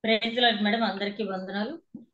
Praise lord madam, అందరికీ వందనాలు.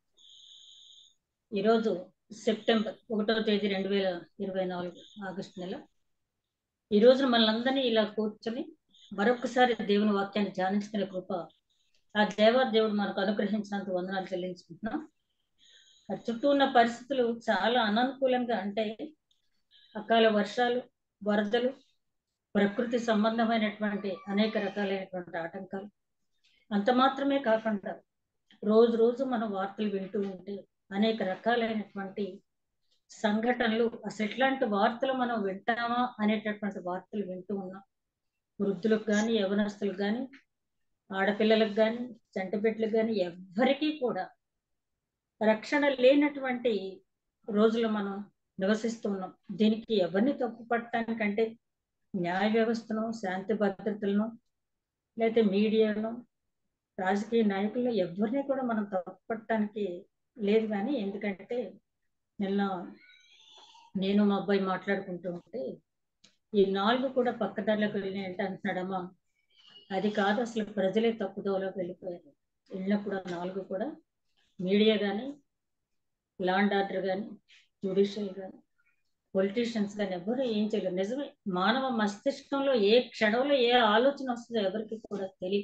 ఈరోజు సెప్టెంబర్ 1వ తేదీ 2024 ఆగస్టు నెల. ఈ రోజున మనందరినీ ఇలా కూర్చొని మరొకసారి దేవుని వాక్యాన్ని ధ్యానించుకునే కృప ఆ దేవుడు మనకు అనుగ్రహించినందుకు వందనాలు చెల్లించుకుంటున్నాం. చుట్టూ ఉన్న పరిస్థితులు చాలా అననుకూలంగా, అంటే అకాల వర్షాలు, వరదలు, ప్రకృతి సంబంధమైనటువంటి అనేక రకాలైనటువంటి ఆటంకాలు. అంత మాత్రమే కాకుండా రోజు రోజు మనం వార్తలు వింటూ ఉంటే అనేక రకాలైనటువంటి సంఘటనలు, అసలు ఎట్లాంటి వార్తలు మనం వింటామా అనేటటువంటి వార్తలు వింటూ ఉన్నాం. వృద్ధులకు కానీ, యవనస్తులకు కానీ, ఆడపిల్లలకు కానీ, చంటిబిడ్డలకు కానీ ఎవ్వరికీ కూడా రక్షణ లేనటువంటి రోజులు మనం నివసిస్తూ ఉన్నాం. దీనికి ఎవరిని తప్పు పట్టడానికంటే న్యాయ వ్యవస్థను, శాంతి భద్రతలను, లేకపోతే మీడియాను, రాజకీయ నాయకులను ఎవరిని కూడా మనం తప్పట్టడానికి లేదు. కానీ ఎందుకంటే నిన్న నేను మా అబ్బాయి మాట్లాడుకుంటూ ఉంటే ఈ 4 కూడా పక్కదారిలోకి వెళ్ళినాయి అంటే అంటున్నాడమ్మా, అది కాదు, అసలు ప్రజలే తప్పుదోవలోకి వెళ్ళిపోయారు. వెళ్ళినప్పుడు 4 కూడా మీడియా కానీ, లా అండ్ ఆర్డర్ కానీ, జ్యుడిషియల్ కానీ, పొలిటీషియన్స్ కానీ ఎవరు ఏం చేయలేదు. నిజమే, మానవ మస్తిష్కంలో ఏ క్షణంలో ఏ ఆలోచన వస్తుందో ఎవరికి కూడా తెలియదు.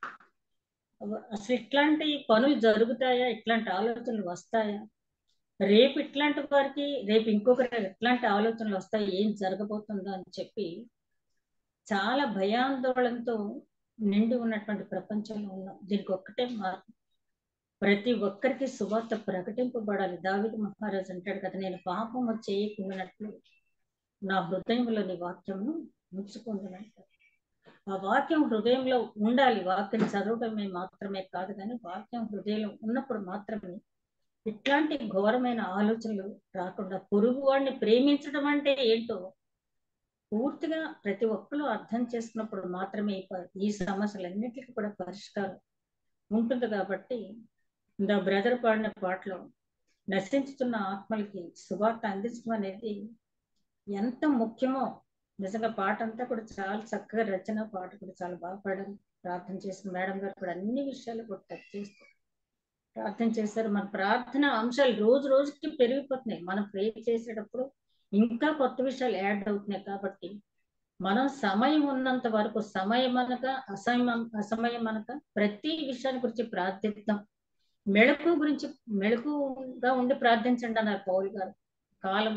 అసలు ఇట్లాంటి పనులు జరుగుతాయా, ఇట్లాంటి ఆలోచనలు వస్తాయా, రేపు ఇట్లాంటి వారికి రేపు ఇంకొకరు ఎట్లాంటి ఆలోచనలు వస్తాయి, ఏం జరగబోతుందో అని చెప్పి చాలా భయాందోళనతో నిండి ఉన్నటువంటి ప్రపంచంలో ఉన్నాం. దీనికి ఒక్కటే మార్గం, ప్రతి ఒక్కరికి సువార్త ప్రకటింపబడాలి. దావీదు మహారాజు అంటాడు కదా, నేను పాపము చేయకున్నట్లు నా హృదయంలో నీ వాక్యమును ఉంచుకుంటున్నట్టు. ఆ వాక్యం హృదయంలో ఉండాలి. వాక్యం చదవటమే మాత్రమే కాదు, కానీ వాక్యం హృదయంలో ఉన్నప్పుడు మాత్రమే ఇట్లాంటి ఘోరమైన ఆలోచనలు రాకుండా, పొరుగు వాడిని ప్రేమించడం అంటే ఏంటో పూర్తిగా ప్రతి ఒక్కరు అర్థం చేసుకున్నప్పుడు మాత్రమే ఈ సమస్యలన్నిటికీ కూడా పరిష్కారం ఉంటుంది. కాబట్టి ద బ్రదర్ పాడిన పాటలో నశించుతున్న ఆత్మలకి సువార్త అందించడం అనేది ఎంత ముఖ్యమో నిజంగా పాట అంతా కూడా చాలా చక్కగా రచన, పాట కూడా చాలా బాగా పాడారు. ప్రార్థన చేసిన మేడం గారు కూడా అన్ని విషయాలు కూడా టచ్ చేస్తూ ప్రార్థన చేశారు. మన ప్రార్థన అంశాలు రోజు రోజుకి పెరిగిపోతున్నాయి. మనం ప్రే చేసేటప్పుడు ఇంకా కొత్త విషయాలు యాడ్ అవుతున్నాయి. కాబట్టి మనం సమయం ఉన్నంత వరకు, సమయం అనక అసమయం అనక ప్రతి విషయాన్ని గురించి ప్రార్థిద్దాం. మెళకు గురించి మెళకుగా ఉండి ప్రార్థించండి అన్నారు పౌలు గారు. కాలం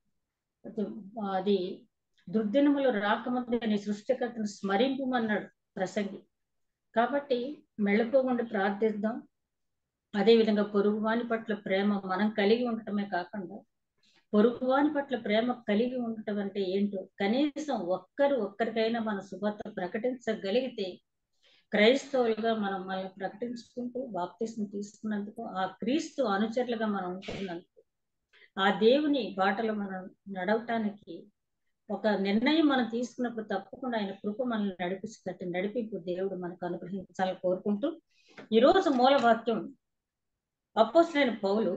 అది దుర్దినములు రాకముందే నీ సృష్టికర్తను స్మరింపమన్నాడు ప్రసంగి. కాబట్టి మెళకుగా ప్రార్థిద్దాం. అదేవిధంగా పొరుగువాని పట్ల ప్రేమ మనం కలిగి ఉండటమే కాకుండా, పొరుగువాని పట్ల ప్రేమ కలిగి ఉండటం అంటే ఏంటో కనీసం ఒక్కరికైనా మన సువార్త ప్రకటించగలిగితే, క్రైస్తవులుగా మనం మనల్ని ప్రకటించుకుంటూ బాప్తిస్మం తీసుకున్నందుకు, ఆ క్రీస్తు అనుచరులుగా మనం ఉంటున్నందుకు, ఆ దేవుని బాటలో మనం నడవటానికి ఒక నిర్ణయం మనం తీసుకున్నప్పుడు తప్పకుండా ఆయన కృప మనల్ని నడిపింపు దేవుడు మనకు అనుగ్రహించాలని కోరుకుంటూ, ఈరోజు మూల వాక్యం అపోస్తలుడైన పౌలు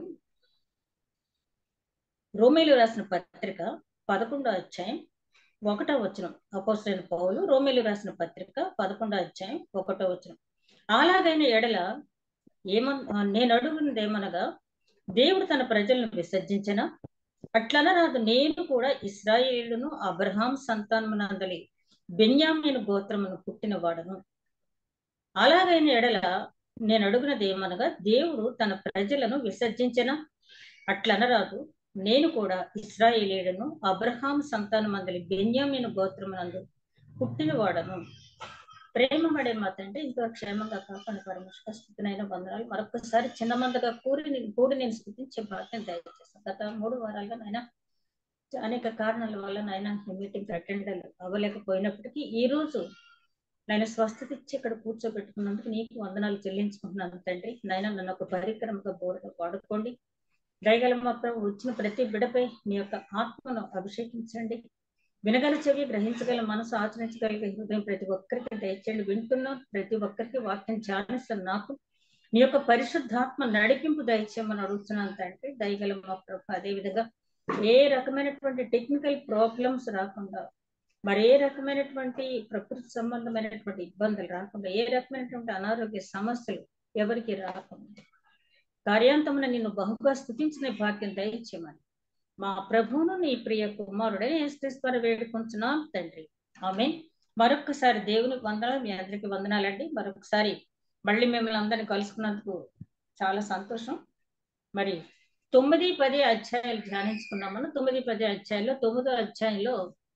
రోమీయులకు రాసిన పత్రిక 11వ అధ్యాయం 1వ వచనం. అపోస్తలుడైన పౌలు రోమీయులకు రాసిన పత్రిక 11వ అధ్యాయం 1వ వచనం. అలాగైన ఎడల నేను అడుగున్నదేమనగా, దేవుడు తన ప్రజలను విసర్జించిన అట్లనరాదు, నేను కూడా ఇశ్రాయేలును అబ్రహాం సంతానమునందలి బెన్యామీను గోత్రమును పుట్టిన వాడను. అలాగైన ఎడల నేను అడుగునదేమనగా, దేవుడు తన ప్రజలను విసర్జించిన అట్లనరాదు, నేను కూడా ఇశ్రాయేలీయులను అబ్రహాం సంతానమందలి బెన్యామీను గోత్రమునందు పుట్టిన వాడను. ప్రేమ పడే మాట అంటే ఇంకో క్షేమంగా కాపాడు పరమేశ్వర స్థుతినైన వందనాలు. మరొకసారి చిన్న మందగా కూడి నేను స్థుతించే భాగ్యం దయచేస్తాను. గత 3 వారాలుగా నాయన అనేక కారణాల వల్ల నాయన మీటింగ్ అటెండ్ అవ్వలేకపోయినప్పటికీ ఈ రోజు నాయన స్వస్థత ఇచ్చి ఇక్కడ కూర్చోబెట్టుకున్నందుకు నీకు వందనాలు చెల్లించుకుంటున్నాను తండ్రి. నాయన నన్ను ఒక పరిక్రమగా బోర్డుగా వాడుకోండి. దయగల మా ప్రభు, వచ్చిన ప్రతి బిడపై నీ యొక్క ఆత్మను అభిషేకించండి. వినగల చెవి, గ్రహించగల మనసు, ఆచరించగలిగే హృదయం ప్రతి ఒక్కరికి దయచేయండి. వింటున్నాం ప్రతి ఒక్కరికి వాక్యం ధ్యానిస్తున్న నాకు నీ యొక్క పరిశుద్ధాత్మ నడిపింపు దయచేయమని అడుగుతున్నాను తండ్రి. దయగల మా ప్రభు, అదేవిధంగా ఏ రకమైనటువంటి టెక్నికల్ ప్రాబ్లమ్స్ రాకుండా, మరి ఏ రకమైనటువంటి ప్రకృతి సంబంధమైనటువంటి ఇబ్బందులు రాకుండా, ఏ రకమైనటువంటి అనారోగ్య సమస్యలు ఎవరికి రాకుండా కార్యాంతమున నిన్ను బహుగా స్తుతించిన భాగ్యం దయచేయమని మా ప్రభువును నీ ప్రియ కుమారుడైన యేసుక్రీస్తు ద్వారా వేడుకొంచున్నాం తండ్రి. ఆమేన్. మరొక్కసారి దేవునికి వందనాలు, మీ అందరికి వందనాలండి. మరొకసారి మళ్ళీ మిమ్మల్ని అందరిని కలుసుకున్నందుకు చాలా సంతోషం. మరి 9, 10 అధ్యాయాలు ధ్యానించుకున్నాం. మనం 9, 10 అధ్యాయాల్లో 9వ అధ్యాయంలో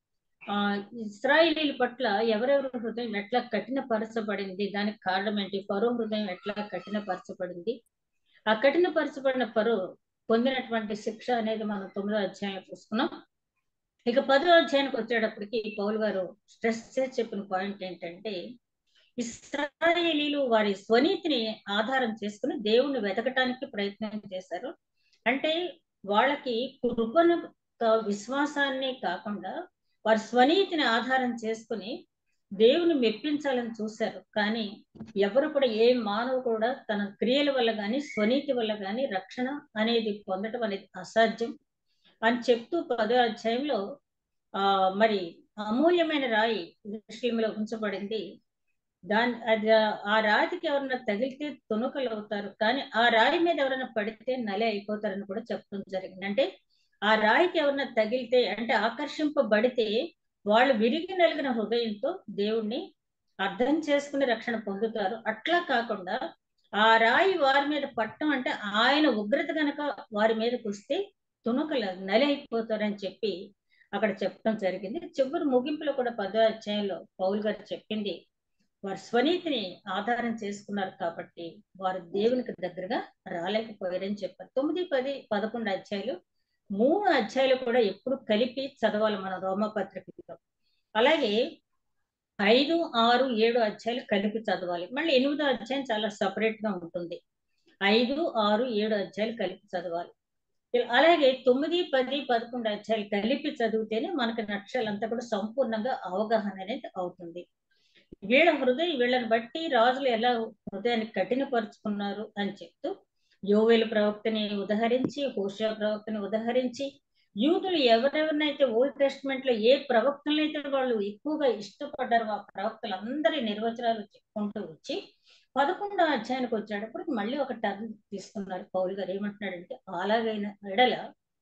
ఇశ్రాయేలీల పట్ల ఎవరెవరి హృదయం ఎట్లా కఠినపరచబడింది, దానికి కారణం ఏంటి, ఫరో హృదయం ఎట్లా కఠినపరచబడింది, ఆ కఠినపరచబడిన ఫరో పొందినటువంటి శిక్ష అనేది మనం 9వ అధ్యాయంలో చూసుకున్నాం. ఇక 10వ అధ్యాయానికి వచ్చేటప్పటికి పౌలు గారు స్ట్రెస్ చేసి చెప్పిన పాయింట్ ఏంటంటే, ఇశ్రాయేలీలు వారి స్వనీతిని ఆధారం చేసుకుని దేవుణ్ణి వెతకటానికి ప్రయత్నం చేశారు. అంటే వాళ్ళకి కృపను విశ్వాసాన్ని కాకుండా వారి స్వనీతిని ఆధారం చేసుకుని దేవుని మెప్పించాలని చూశారు. కానీ ఎవరు కూడా, ఏ మానవు కూడా తన క్రియల వల్ల కానీ స్వనీతి వల్ల కానీ రక్షణ అనేది పొందడం అనేది అసాధ్యం అని చెప్తూ 10వ అధ్యాయంలో మరి అమూల్యమైన రాయి యెరూషలేములో ఉంచబడింది. అది ఆ రాతికి ఎవరైనా తగిలితే తునకలు అవుతారు, కానీ ఆ రాయి మీద ఎవరైనా పడితే నలే అయిపోతారని కూడా చెప్పడం జరిగింది. అంటే ఆ రాయికి ఎవరైనా తగిలితే, అంటే ఆకర్షింపబడితే వాళ్ళు విరిగి నలిగిన హృదయంతో దేవుణ్ణి అర్థం చేసుకుని రక్షణ పొందుతారు. అట్లా కాకుండా ఆ రాయి వారి మీద పట్టడం అంటే ఆయన ఉగ్రత గనక వారి మీదకి వస్తే తునకలు నలి అయిపోతారని చెప్పి అక్కడ చెప్పడం జరిగింది. చివరి ముగింపులో కూడా 10వ అధ్యాయంలో పౌలు గారు చెప్పింది, వారి స్వనీతిని ఆధారం చేసుకున్నారు కాబట్టి వారు దేవునికి దగ్గరగా రాలేకపోయారని చెప్పారు. 9, 10, 11 అధ్యాయులు 3 అధ్యాయులు కూడా ఎప్పుడు కలిపి చదవాలి మన రోమపత్రికలో. అలాగే 5, 6, 7 అధ్యాయులు కలిపి చదవాలి. మళ్ళీ 8వ అధ్యాయం చాలా సపరేట్ గా ఉంటుంది. 5, 6, 7 అధ్యాయులు కలిపి చదవాలి. అలాగే 9, 10, 11 అధ్యాయులు కలిపి చదివితేనే మనకి నక్షలంతా కూడా సంపూర్ణంగా అవగాహన అనేది అవుతుంది. వీళ్ళని బట్టి రాజులు ఎలా హృదయాన్ని కఠినపరుచుకున్నారు అని చెప్తూ యోవేలు ప్రవక్తని ఉదహరించి, హోషేయ ప్రవక్తని ఉదహరించి, యూదులు ఎవరెవరినైతే ఓల్డ్ టెస్ట్మెంట్ లో ఏ ప్రవక్తలైతే వాళ్ళు ఎక్కువగా ఇష్టపడ్డారో ఆ ప్రవక్తలందరి నిర్వచనాలు చెప్పుకుంటూ వచ్చి 11వ అధ్యాయానికి వచ్చేటప్పటికి మళ్ళీ ఒక టర్న్ తీసుకున్నారు. పౌలు గారు ఏమంటున్నాడంటే, అలాగైన ఎడల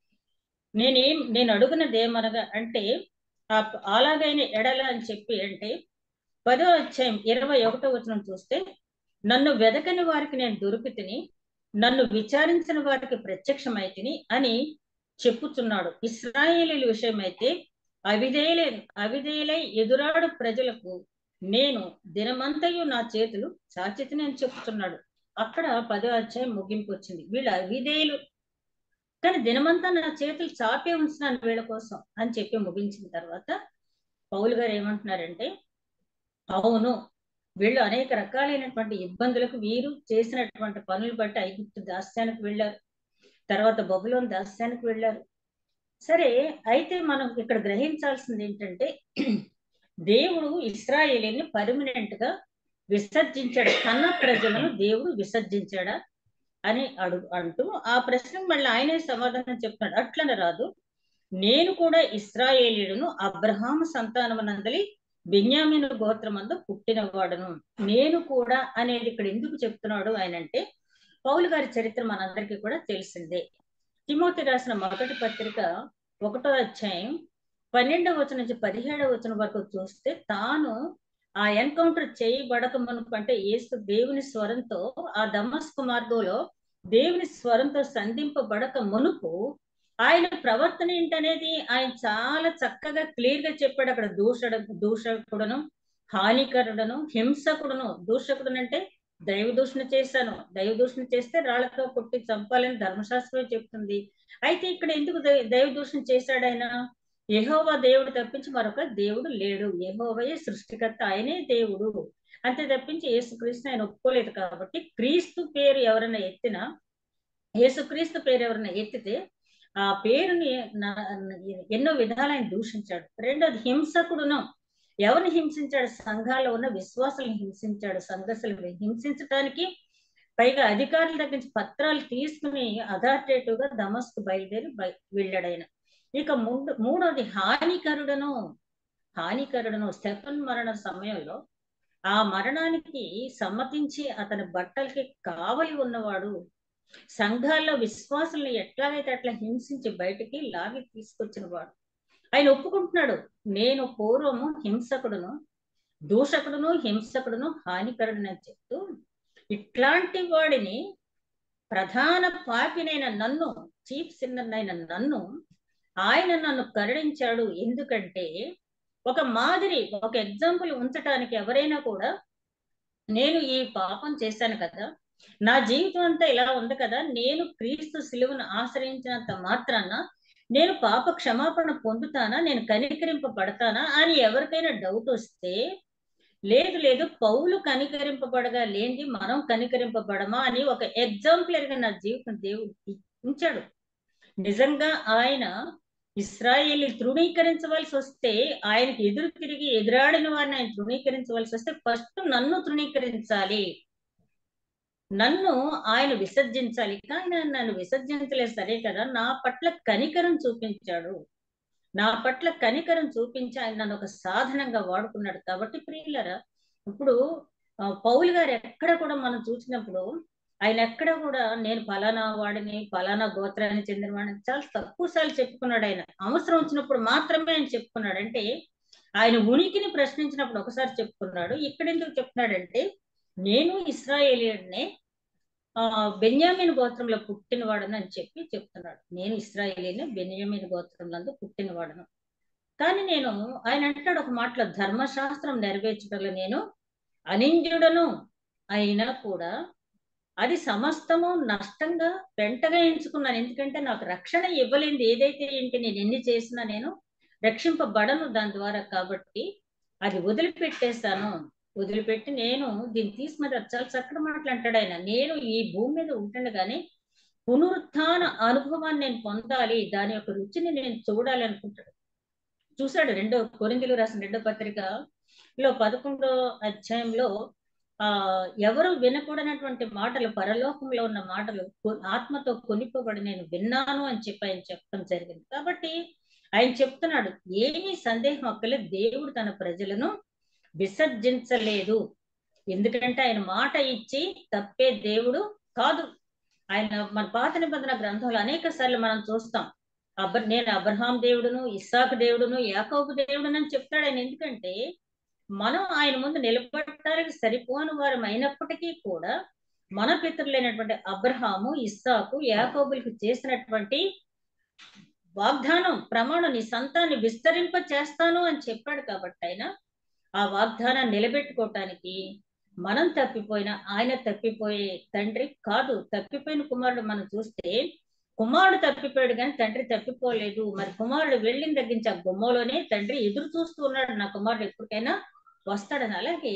నేను అడుగునదేమనగా అంటే, అలాగైన ఎడల అని చెప్పి అంటే 10వ అధ్యాయం 21వ వచనం చూస్తే, నన్ను వెదకని వారికి నేను దొరికితిని, నన్ను విచారించిన వారికి ప్రత్యక్షమైతిని అని చెప్పుచున్నాడు. ఇశ్రాయేలీల విషయమైతే అవిధేయులై ఎదురాడు ప్రజలకు నేను దినమంతయు నా చేతులు చాచితిని అని చెప్పుతున్నాడు. అక్కడ 10వ అధ్యాయం ముగింపు వచ్చింది. వీళ్ళు అవిధేయులు, కానీ దినమంతా నా చేతులు చాపే ఉంచున్నాను వీళ్ళ కోసం అని చెప్పి ముగించిన తర్వాత పౌలు గారు ఏమంటున్నారంటే, అవును, వీళ్ళు అనేక రకాలైనటువంటి ఇబ్బందులకు, వీరు చేసినటువంటి పనులు బట్టి ఐగుప్తు దాస్యానికి వెళ్ళారు, తర్వాత బబులోను దాస్యానికి వెళ్ళారు. సరే, అయితే మనం ఇక్కడ గ్రహించాల్సింది ఏంటంటే, దేవుడు ఇశ్రాయేలీని పర్మనెంట్ గా విసర్జించాడు, కన్న ప్రజలను దేవుడు విసర్జించాడా అని అంటూ ఆ ప్రశ్నకు మళ్ళీ ఆయనే సమాధానం చెప్తున్నాడు. అట్లనే రాదు, నేను కూడా ఇశ్రాయేలీయుడును, అబ్రహాము సంతానమునందలి బెన్యామీను గోత్రమందు పుట్టిన వాడును. నేను కూడా అనేది ఇక్కడ ఎందుకు చెప్తున్నాడు ఆయన అంటే, పౌలు గారి చరిత్ర మనందరికీ కూడా తెలిసిందే. తిమోతి రాసిన మొదటి పత్రిక 1వ అధ్యాయం 12వ వచనం నుంచి 17వ వచనం వరకు చూస్తే, తాను ఆ ఎన్కౌంటర్ చేయబడక మునుపు, అంటే యేసు దేవుని స్వరంతో ఆ దమస్కు మార్గంలో దేవుని స్వరంతో సంధింపబడక మునుపు ఆయన ప్రవర్తన ఏంటనేది ఆయన చాలా చక్కగా క్లియర్ గా చెప్పాడు. అక్కడ దూషకుడును, హానికరుడును, హింసకుడును. దూషకుడును అంటే దైవ దూషణ చేశాను, దైవ దూషణ చేస్తే రాళ్లతో కొట్టి చంపాలని ధర్మశాస్త్రం చెప్తుంది. అయితే ఇక్కడ ఎందుకు దైవ దూషణ చేశాడు ఆయన? యెహోవా దేవుడు తప్పించి మరొక దేవుడు లేడు, యెహోవాయే సృష్టికర్త, ఆయనే దేవుడు అంతే తప్పించి యేసుక్రీస్తు ఆయన ఒప్పుకోలేదు. కాబట్టి క్రీస్తు పేరు ఎవరైనా ఎత్తినా, యేసుక్రీస్తు పేరు ఎవరైనా ఎత్తితే ఆ పేరుని ఎన్నో విధాలు ఆయన దూషించాడు. రెండోది హింసకుడును. ఎవరిని హింసించాడు? సంఘాల్లో ఉన్న విశ్వాసాలను హింసించాడు. సంఘస్థులను హింసించడానికి పైగా అధికారుల దగ్గర నుంచి పత్రాలు తీసుకుని అథారిటేటివ్ గా దమస్కు బయలుదేరి వెళ్ళాడు ఆయన. ఇక మూడోది హానికరుడును. స్టెఫన్ మరణ సమయంలో ఆ మరణానికి సమ్మతించి అతని బట్టలకి కావలి ఉన్నవాడు, సంఘాల్లో విశ్వాసుల్ని ఎట్లాగైతే అట్లా హింసించి బయటికి లాగి తీసుకొచ్చిన వాడు. ఆయన ఒప్పుకుంటున్నాడు, నేను పూర్వము హింసకుడును, దూషకుడును, హింసకుడును, హానికరుడును అని చెప్తూ, ఇట్లాంటి వాడిని, ప్రధాన పాపినైన నన్ను, చీఫ్ సిన్నర్ అయిన నన్ను ఆయన నన్ను కరుణించాడు. ఎందుకంటే ఒక మాదిరి, ఒక ఎగ్జాంపుల్ ఉంచటానికి ఎవరైనా కూడా, నేను ఈ పాపం చేశాను కదా, నా జీవితం అంతా ఇలా ఉంది కదా, నేను క్రీస్తు సిలువను ఆశ్రయించినంత మాత్రాన నేను పాప క్షమాపణ పొందుతానా, నేను కనికరింపబడతానా అని ఎవరికైనా డౌట్ వస్తే, లేదు లేదు, పౌలు కనికరింపబడగా లేనిది మనం కనికరింపబడమా అని ఒక ఎగ్జాంపులర్గా నా జీవితం దేవుడు ఉంచాడు. నిజంగా ఆయన ఇశ్రాయేలు తృణీకరించవలసి వస్తే, ఆయనకి ఎదురు తిరిగి ఎదురాడిన వారిని ఆయన తృణీకరించవలసి వస్తే ఫస్ట్ నన్ను తృణీకరించాలి, నన్ను ఆయన విసర్జించాలి. కానీ ఆయన నన్ను విసర్జించలేదు, సరే కదా, నా పట్ల కనికరం చూపించాడు, నా పట్ల కనికరం చూపించి ఆయన నన్ను ఒక సాధనంగా వాడుకున్నాడు. కాబట్టి ప్రియులరా, ఇప్పుడు పౌలు గారు ఎక్కడ కూడా మనం చూసినప్పుడు ఆయన ఎక్కడ కూడా నేను ఫలానా వాడిని, ఫలానా గోత్రానికి చెందిన వాడిని చాలా తక్కువ సార్లు చెప్పుకున్నాడు. ఆయన అవసరం వచ్చినప్పుడు మాత్రమే ఆయన చెప్పుకున్నాడు. అంటే ఆయన ఉనికిని ప్రశ్నించినప్పుడు ఒకసారి చెప్పుకున్నాడు. ఇక్కడ ఎందుకు చెప్తున్నాడంటే, నేను ఇశ్రాయేలీయుడినే, బెన్యామీన్ గోత్రంలో పుట్టినవాడను అని చెప్పి చెప్తున్నాడు. నేను ఇశ్రాయేలీని, బెన్యామీన్ గోత్రంలో పుట్టినవాడను. కానీ నేను, ఆయన అంటాడు ఒక మాటలో, ధర్మశాస్త్రం నెరవేర్చడంలో నేను అనింద్యుడను అయినా కూడా అది సమస్తము నష్టంగా వెంటగా ఎంచుకున్నాను. ఎందుకంటే నాకు రక్షణ ఇవ్వలేంది ఏదైతే ఏంటి, నేను ఎన్ని చేసినా నేను రక్షింపబడను దాని ద్వారా. కాబట్టి అది వదిలిపెట్టేశాను. వదిలిపెట్టి నేను దీన్ని తీసుకుని, చాలా చక్కటి మాటలు అంటాడు ఆయన. నేను ఈ భూమి మీద ఉంటుండగానే పునరుత్థాన అనుభవాన్ని నేను పొందాలి, దాని యొక్క రుచిని నేను చూడాలి అనుకుంటాడు. చూశాడు. కొరింథీయులకు రాసిన 2వ పత్రికలో 11వ అధ్యాయంలో ఎవరు వినకూడనటువంటి మాటలు, పరలోకంలో ఉన్న మాటలు ఆత్మతో కొనిపోబడి నేను విన్నాను అని చెప్పి ఆయన చెప్పడం జరిగింది. కాబట్టి ఆయన చెప్తున్నాడు, ఏమీ సందేహం అక్కర్లేదు, దేవుడు తన ప్రజలను విసర్జించలేదు. ఎందుకంటే ఆయన మాట ఇచ్చి తప్పే దేవుడు కాదు. ఆయన మన పాత నిబంధన గ్రంథంలో అనేక సార్లు మనం చూస్తాం, నేను అబ్రహాం దేవుడును, ఇస్సాకు దేవుడును, యాకోబు దేవుడును అని చెప్తాడు ఆయన. ఎందుకంటే మనం ఆయన ముందు నిలబడటానికి సరిపోని వారం అయినప్పటికీ కూడా మన పితరులైనటువంటి అబ్రహాము, ఇస్సాకు, యాకోబులకు చేసినటువంటి వాగ్దానం, ప్రమాణం, నీ సంతాన్ని విస్తరింప చేస్తాను అని చెప్పాడు. కాబట్టి ఆయన ఆ వాగ్దానాన్ని నిలబెట్టుకోవటానికి మనం తప్పిపోయినా ఆయన తప్పిపోయే తండ్రి కాదు. తప్పిపోయిన కుమారుడు మనం చూస్తే, కుమారుడు తప్పిపోయాడు కానీ తండ్రి తప్పిపోలేదు. మరి కుమారుడు వెళ్ళిన తగ్గించి ఆ గుమ్మలోనే తండ్రి ఎదురు చూస్తూ ఉన్నాడు, నా కుమారుడు ఎప్పటికైనా వస్తాడని. అలాగే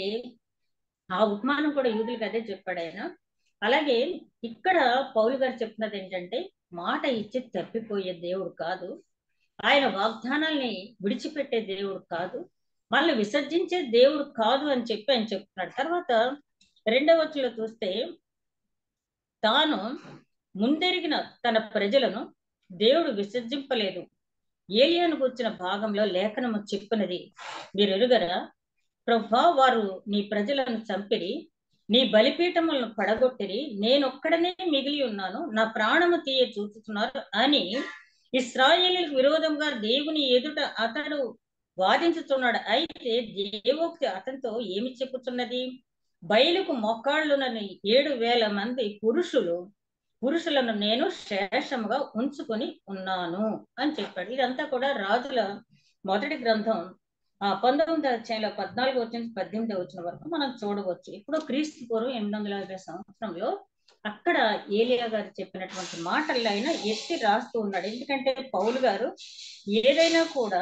ఆ ఉపమానం కూడా యూదులకు అదే చెప్పాడు ఆయన. అలాగే ఇక్కడ పౌలు గారు చెప్తున్నది ఏంటంటే, మాట ఇచ్చి తప్పిపోయే దేవుడు కాదు, ఆయన వాగ్దానాల్ని విడిచిపెట్టే దేవుడు కాదు, మనల్ని విసర్జించే దేవుడు కాదు అని చెప్పి ఆయన చెప్తున్నాడు. తర్వాత 2వ వచనంలో చూస్తే, తాను ముందెరిగిన తన ప్రజలను దేవుడు విసర్జింపలేదు. ఏలియాను గురించిన భాగంలో లేఖనము చెప్పినది మీరు ఎరుగరా, ప్రభువా, వారు నీ ప్రజలను చంపిరి, నీ బలిపీఠములను పడగొట్టిరి, నేనొక్కడనే మిగిలి ఉన్నాను, నా ప్రాణము తీయ చూచుతున్నారు అని ఇశ్రాయేలీయులకు విరోధంగా దేవుని ఎదుట అతడు వాదించుతున్నాడు. అయితే దేవోక్తి అతనితో ఏమి చెప్పుతున్నది, బయలుకు మొక్కాళ్ళునని 7,000 మంది పురుషులను నేను శేషముగా ఉంచుకొని ఉన్నాను అని చెప్పాడు. ఇదంతా కూడా రాజుల మొదటి గ్రంథం 19వ అధ్యాయంలో 14-18 వరకు మనం చూడవచ్చు. ఇప్పుడు క్రీస్తు పూర్వం 850 సంవత్సరంలో అక్కడ ఏలియా గారు చెప్పినటువంటి మాటల్లో ఆయన ఎత్తి రాస్తూ ఉన్నాడు. ఎందుకంటే పౌలు గారు ఏదైనా కూడా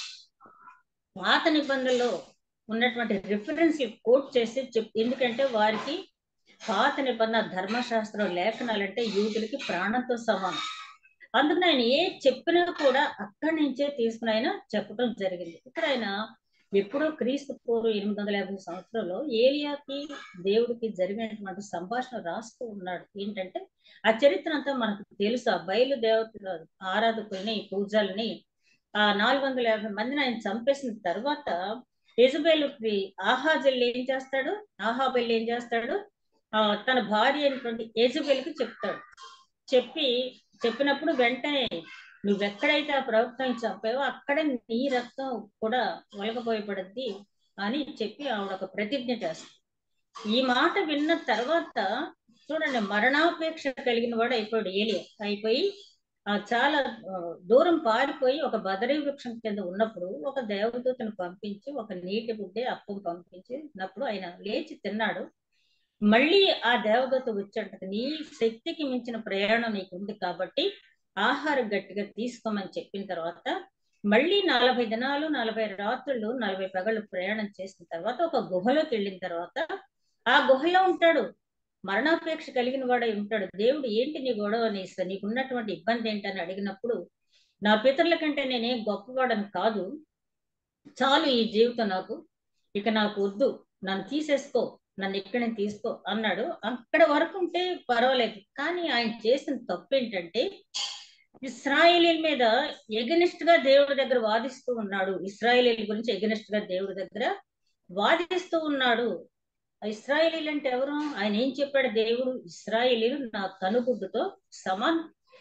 పాత నిబంధనలో ఉన్నటువంటి రిఫరెన్స్ కోట్ చేసి ఎందుకంటే వారికి పాత నిబంధన ధర్మశాస్త్రం లేఖనాలంటే యూదులకి ప్రాణంతో సమానం. అందుకని ఆయన ఏ చెప్పినా కూడా అక్కడి నుంచే తీసుకుని ఆయన చెప్పడం జరిగింది. ఇక్కడ ఆయన ఎప్పుడో క్రీస్తు పూర్వం 850 సంవత్సరంలో ఏలియాకి దేవుడికి జరిగినటువంటి సంభాషణ రాస్తూ ఉన్నాడు. ఏంటంటే ఆ చరిత్ర అంతా మనకు తెలుసు. ఆ బయలు దేవతల ఆరాధకుల్ని, పూజల్ని 450 మందిని ఆయన చంపేసిన తర్వాత యెజబెలుకి ఆహాజెల్ ఏం చేస్తాడు, ఆహాబెల్ ఏం చేస్తాడు, తన భార్య అయినటువంటి యెజబెల్కి చెప్తాడు. చెప్పినప్పుడు వెంటనే నువ్వెక్కడైతే ఆ ప్రవక్తని చంపావో అక్కడే నీ రక్తం కూడా ఒలకపోయబడుద్ది అని చెప్పి ఆవిడ ఒక ప్రతిజ్ఞ చేస్తాడు. ఈ మాట విన్న తర్వాత చూడండి, మరణాపేక్ష కలిగిన వాడు అయిపోయాడు ఏలియా. అయిపోయి చాలా దూరం పారిపోయి ఒక బదరీ వృక్షం కింద ఉన్నప్పుడు ఒక దేవదూతను పంపించి ఒక నీటి బుడ్డే అప్పం పంపించినప్పుడు ఆయన లేచి తిన్నాడు. మళ్ళీ ఆ దేవదూత వచ్చేటది, నీ శక్తికి మించిన ప్రయాణం నీకు ఉంది కాబట్టి ఆహారం గట్టిగా తీసుకోమని చెప్పిన తర్వాత మళ్ళీ 40 దినాలు 40 రాత్రులు 40 పగళ్ళు ప్రయాణం చేసిన తర్వాత ఒక గుహలోకి వెళ్ళిన తర్వాత ఆ గుహలో ఉంటాడు. మరణాపేక్ష కలిగిన వాడై ఉంటాడు. దేవుడు ఏంటి నీ గొడవ, నీకున్నటువంటి ఇబ్బంది ఏంటని అడిగినప్పుడు, నా పితరుల కంటే నేనేం గొప్పవాడని కాదు, చాలు ఈ జీవితం నాకు, ఇక నాకు వద్దు, నన్ను తీసేసుకో, నన్ను ఇక్కడే తీసుకో అన్నాడు. అక్కడ వరకు ఉంటే పర్వాలేదు. కానీ ఆయన చేసిన తప్పు ఏంటంటే ఇశ్రాయేలీల మీద ఎగనిస్ట్ గా దేవుడి దగ్గర వాదిస్తూ ఉన్నాడు. ఇశ్రాయేలీల గురించి ఎగనిస్ట్ గా దేవుడి దగ్గర వాదిస్తూ ఉన్నాడు. ఇశ్రాయేలీలు అంటే ఎవరు? ఆయన ఏం చెప్పాడు దేవుడు? ఇశ్రాయేలీలు నా కనుగుడ్డుతో సమానం.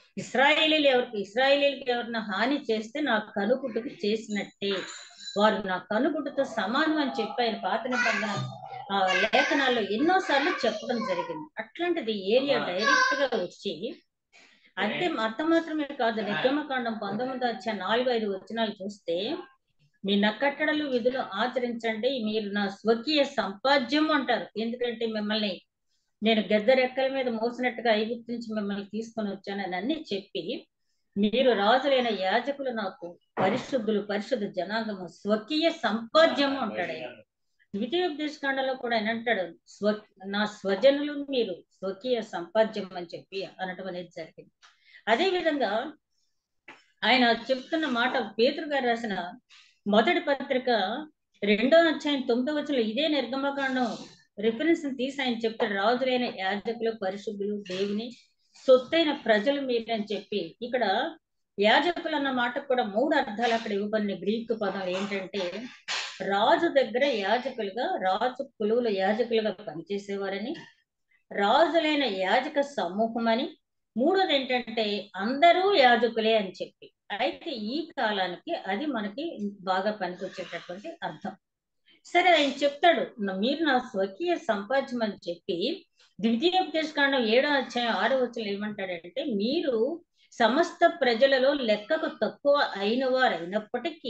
ఇశ్రాయేలీలకి ఎవరిన హాని చేస్తే నా కనుగుడ్డుకు చేసినట్టే, వారు నా కనుగుడ్డుతో సమానం అని చెప్పి ఆయన పాత నిబంధన లేఖనాల్లో ఎన్నోసార్లు చెప్పడం జరిగింది. అట్లాంటిది ఏరియా డైరెక్ట్ గా వచ్చి అంతే అంత మాత్రమే కాదు, నిర్గమకాండం 19 అధ్యాయం 4-5 వచనాలు చూస్తే, మీ నక్కట్టడలు విధులు ఆచరించండి, మీరు నా స్వకీయ సంపాద్యం అంటారు. ఎందుకంటే మిమ్మల్ని నేను గద్ద రెక్కల మీద మోసినట్టుగా ఐగుప్తు నుంచి మిమ్మల్ని తీసుకొని వచ్చానని అన్ని చెప్పి, మీరు రాజులైన యాజకులు నాకు పరిశుద్ధులు, పరిశుద్ధ జనాంగము, స్వకీయ సంపాద్యము అంటాడు ఆయన. ద్వితీయోపదేశకాండలో కూడా ఆయన అంటాడు, నా స్వజనులు మీరు స్వకీయ సంపాద్యం అని చెప్పి అనటం అనేది జరిగింది. అదే విధంగా ఆయన చెప్తున్న మాట పేతురు గారు రాసిన మొదటి పత్రిక 2వ అధ్యాయం 9వ వచనంలో ఇదే నిర్గమకాండం రిఫరెన్స్ తీసి ఆయన చెప్తాడు, రాజులైన యాజకులు, పరిశుద్ధులు, దేవుని సొత్తైన ప్రజలు మీరు అని చెప్పి. ఇక్కడ యాజకులు అన్న మాటకు కూడా 3 అర్థాలు అక్కడ ఇవ్వబడిన గ్రీకు పదం ఏంటంటే, రాజు దగ్గర యాజకులుగా, రాజు కులువుల యాజకులుగా పనిచేసేవారని, రాజులైన యాజక సమూహం అని, మూడోది ఏంటంటే అందరూ యాజకులే అని చెప్పి. అయితే ఈ కాలానికి అది మనకి బాగా పనికొచ్చేటటువంటి అర్థం. సరే, ఆయన చెప్తాడు మీరు నా స్వకీయ సంపాద్యం అని చెప్పి. ద్వితీయోపదేశకాండం 7వ అధ్యాయం 6వ వచనంలో ఏమంటాడంటే, మీరు సమస్త ప్రజలలో లెక్కకు తక్కువ అయిన వారు అయినప్పటికీ